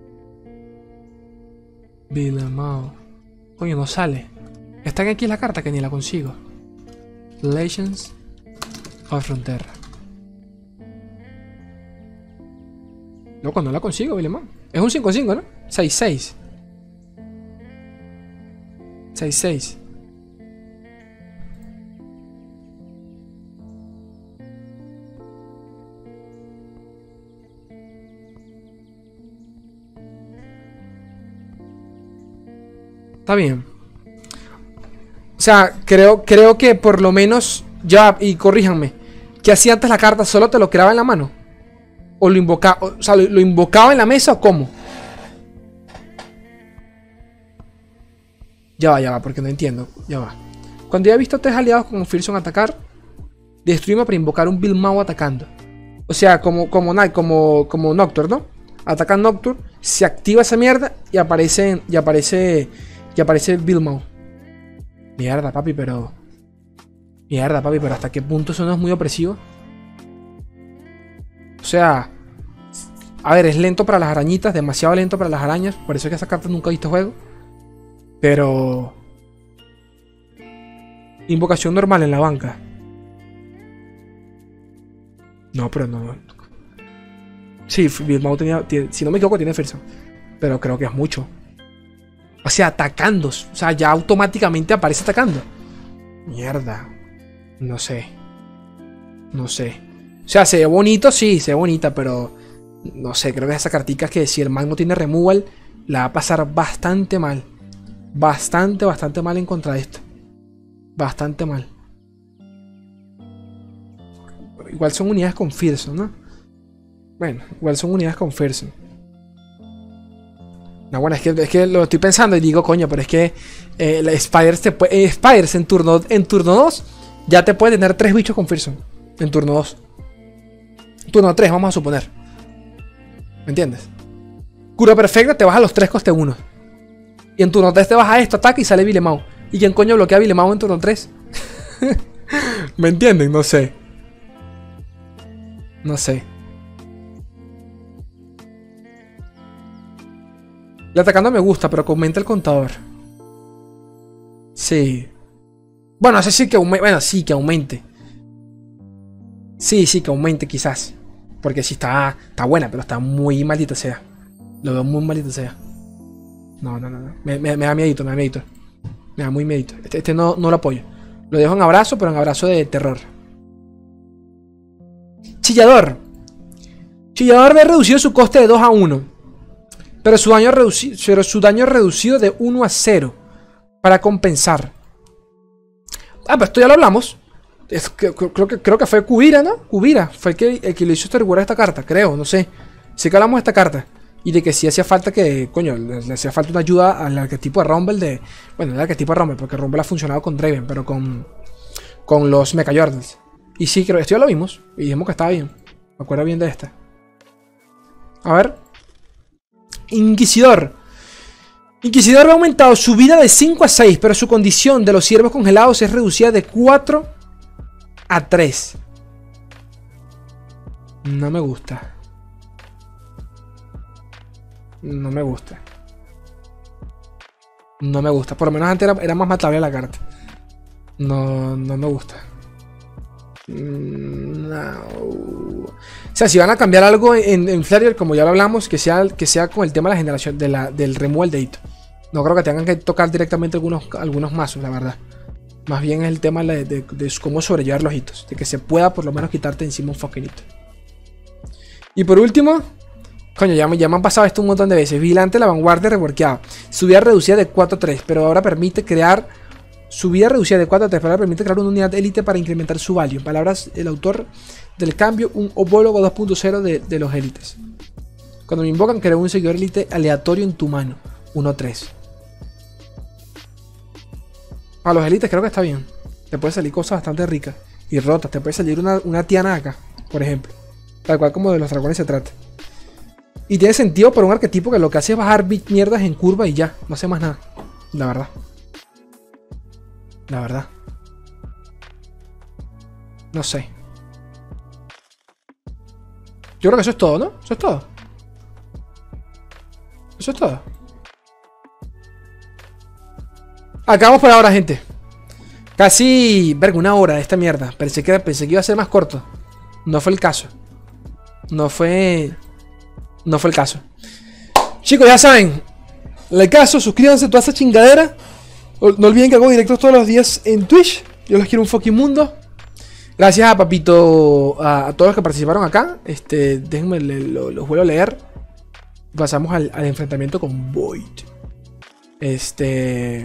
Villemot. Coño, no sale. Está aquí la carta que ni la consigo. Legends of Frontera. No, cuando la consigo, Villemot. Es un cinco cinco, ¿no? seis seis. seis seis. Está bien. O sea, creo, creo que por lo menos... Ya, y corríjanme. ¿Qué hacía antes la carta? ¿Solo te lo creaba en la mano? ¿O lo invocaba? O sea, ¿lo, lo invocaba en la mesa o cómo? Ya va, ya va, porque no entiendo. Ya va. Cuando ya he visto tres aliados con Fearsome atacar, destruimos para invocar un Villemot atacando. O sea, como, como, como, como Nocturne, ¿no? Atacan Nocturne, se activa esa mierda y aparece... Y aparece... Y aparece Villemot. Mierda, papi, pero... Mierda, papi, pero ¿hasta qué punto eso no es muy opresivo? O sea... A ver, es lento para las arañitas, demasiado lento para las arañas. Por eso es que esa carta nunca he visto juego. Pero... Invocación normal en la banca. No, pero no... Sí, Villemot tenía... Tiene, si no me equivoco, tiene Fearsome. Pero creo que es mucho. O sea, atacando. O sea, ya automáticamente aparece atacando. Mierda. No sé. No sé. O sea, se ve bonito, sí, se ve bonita, pero... No sé, creo que esa cartica que si el man no tiene removal, la va a pasar bastante mal. Bastante, bastante mal en contra de esto. Bastante mal. Igual son unidades con Fearsome, ¿no? Bueno, igual son unidades con Fearsome. No, bueno, es que, es que lo estoy pensando y digo, coño, pero es que eh, la Spiders, te puede, eh, Spiders en turno en turno dos ya te puede tener tres bichos con Fearsome. En turno dos. Turno tres, vamos a suponer. ¿Me entiendes? Cura perfecta, te vas a los tres coste uno. Y en turno tres te vas a esto, ataque y sale Vilemao. ¿Y quién coño bloquea a Vilemao en turno tres? ¿Me entienden? No sé. No sé. El atacando me gusta, pero que aumente el contador. Sí. Bueno, ese sí que aumente. Bueno, sí, que aumente. Sí, sí, que aumente quizás. Porque sí está, está buena, pero está muy maldita sea. Lo veo muy maldita sea. No, no, no, no. Me, me, me da miedito, me da miedito. Me da muy miedito. Este, este no, no lo apoyo. Lo dejo en abrazo, pero en abrazo de terror. Chillador. Chillador ve reducido su coste de dos a uno. Pero su daño reducido, pero su daño reducido de uno a cero. Para compensar. Ah, pero esto ya lo hablamos. Es que, creo, que, creo que fue Kubira, ¿no? Kubira fue el que, el que le hizo este reward a esta carta, creo, no sé. Sí que hablamos de esta carta. Y de que sí hacía falta que, coño, le, le hacía falta una ayuda al arquetipo de Rumble de... Bueno, no el arquetipo de Rumble, porque Rumble ha funcionado con Draven, pero con... Con los Mecha Jordans. Y sí, creo que esto ya lo vimos. Y dijimos que estaba bien. Me acuerdo bien de esta. A ver. Inquisidor. Inquisidor ha aumentado su vida de cinco a seis, pero su condición de los ciervos congelados es reducida de cuatro a tres. No me gusta. No me gusta. No me gusta. Por lo menos antes era, era más matable la carta. No, no me gusta. No. O sea, si van a cambiar algo en, en Flariel, como ya lo hablamos, que sea, que sea con el tema de la generación de la, del removal de hito. No creo que tengan que tocar directamente algunos, algunos mazos, la verdad. Más bien es el tema de, de, de cómo sobrellevar los hitos. De que se pueda por lo menos quitarte encima un fucking hito. Y por último, coño, ya me, ya me han pasado esto un montón de veces. Vigilante de la vanguardia reworkeado. Su vida reducida de cuatro a tres, pero ahora permite crear... Su vida reducida de cuatro a tres, pero ahora permite crear una unidad élite para incrementar su value. En palabras del autor del cambio, un homólogo dos punto cero de, de los élites. Cuando me invocan, creo un seguidor élite aleatorio en tu mano. uno a tres. A los élites creo que está bien. Te puede salir cosas bastante ricas y rotas. Te puede salir una, una Tiana acá, por ejemplo. Tal cual como de los dragones se trata. Y tiene sentido para un arquetipo que lo que hace es bajar mierdas en curva y ya. No hace más nada. La verdad. La verdad. No sé. Yo creo que eso es todo, ¿no? Eso es todo. Eso es todo. Acabamos por ahora, gente. Casi, verga, una hora de esta mierda. Pensé que, pensé que iba a ser más corto. No fue el caso. No fue... No fue el caso. Chicos, ya saben. El caso, suscríbanse a toda esa chingadera. No olviden que hago directos todos los días en Twitch. Yo los quiero un fucking mundo. Gracias a Papito, a, a todos los que participaron acá. Este, déjenme, los lo vuelvo a leer. Pasamos al, al enfrentamiento con Void. Este...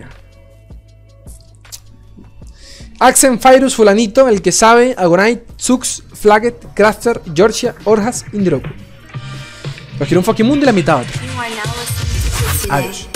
Axen, Fyrus, Fulanito, el que sabe, Agonite, Zux, Flagget, Crafter, Georgia, Orjas, Indiroku. Los quiero un fucking mundo y la mitad otro. Adiós.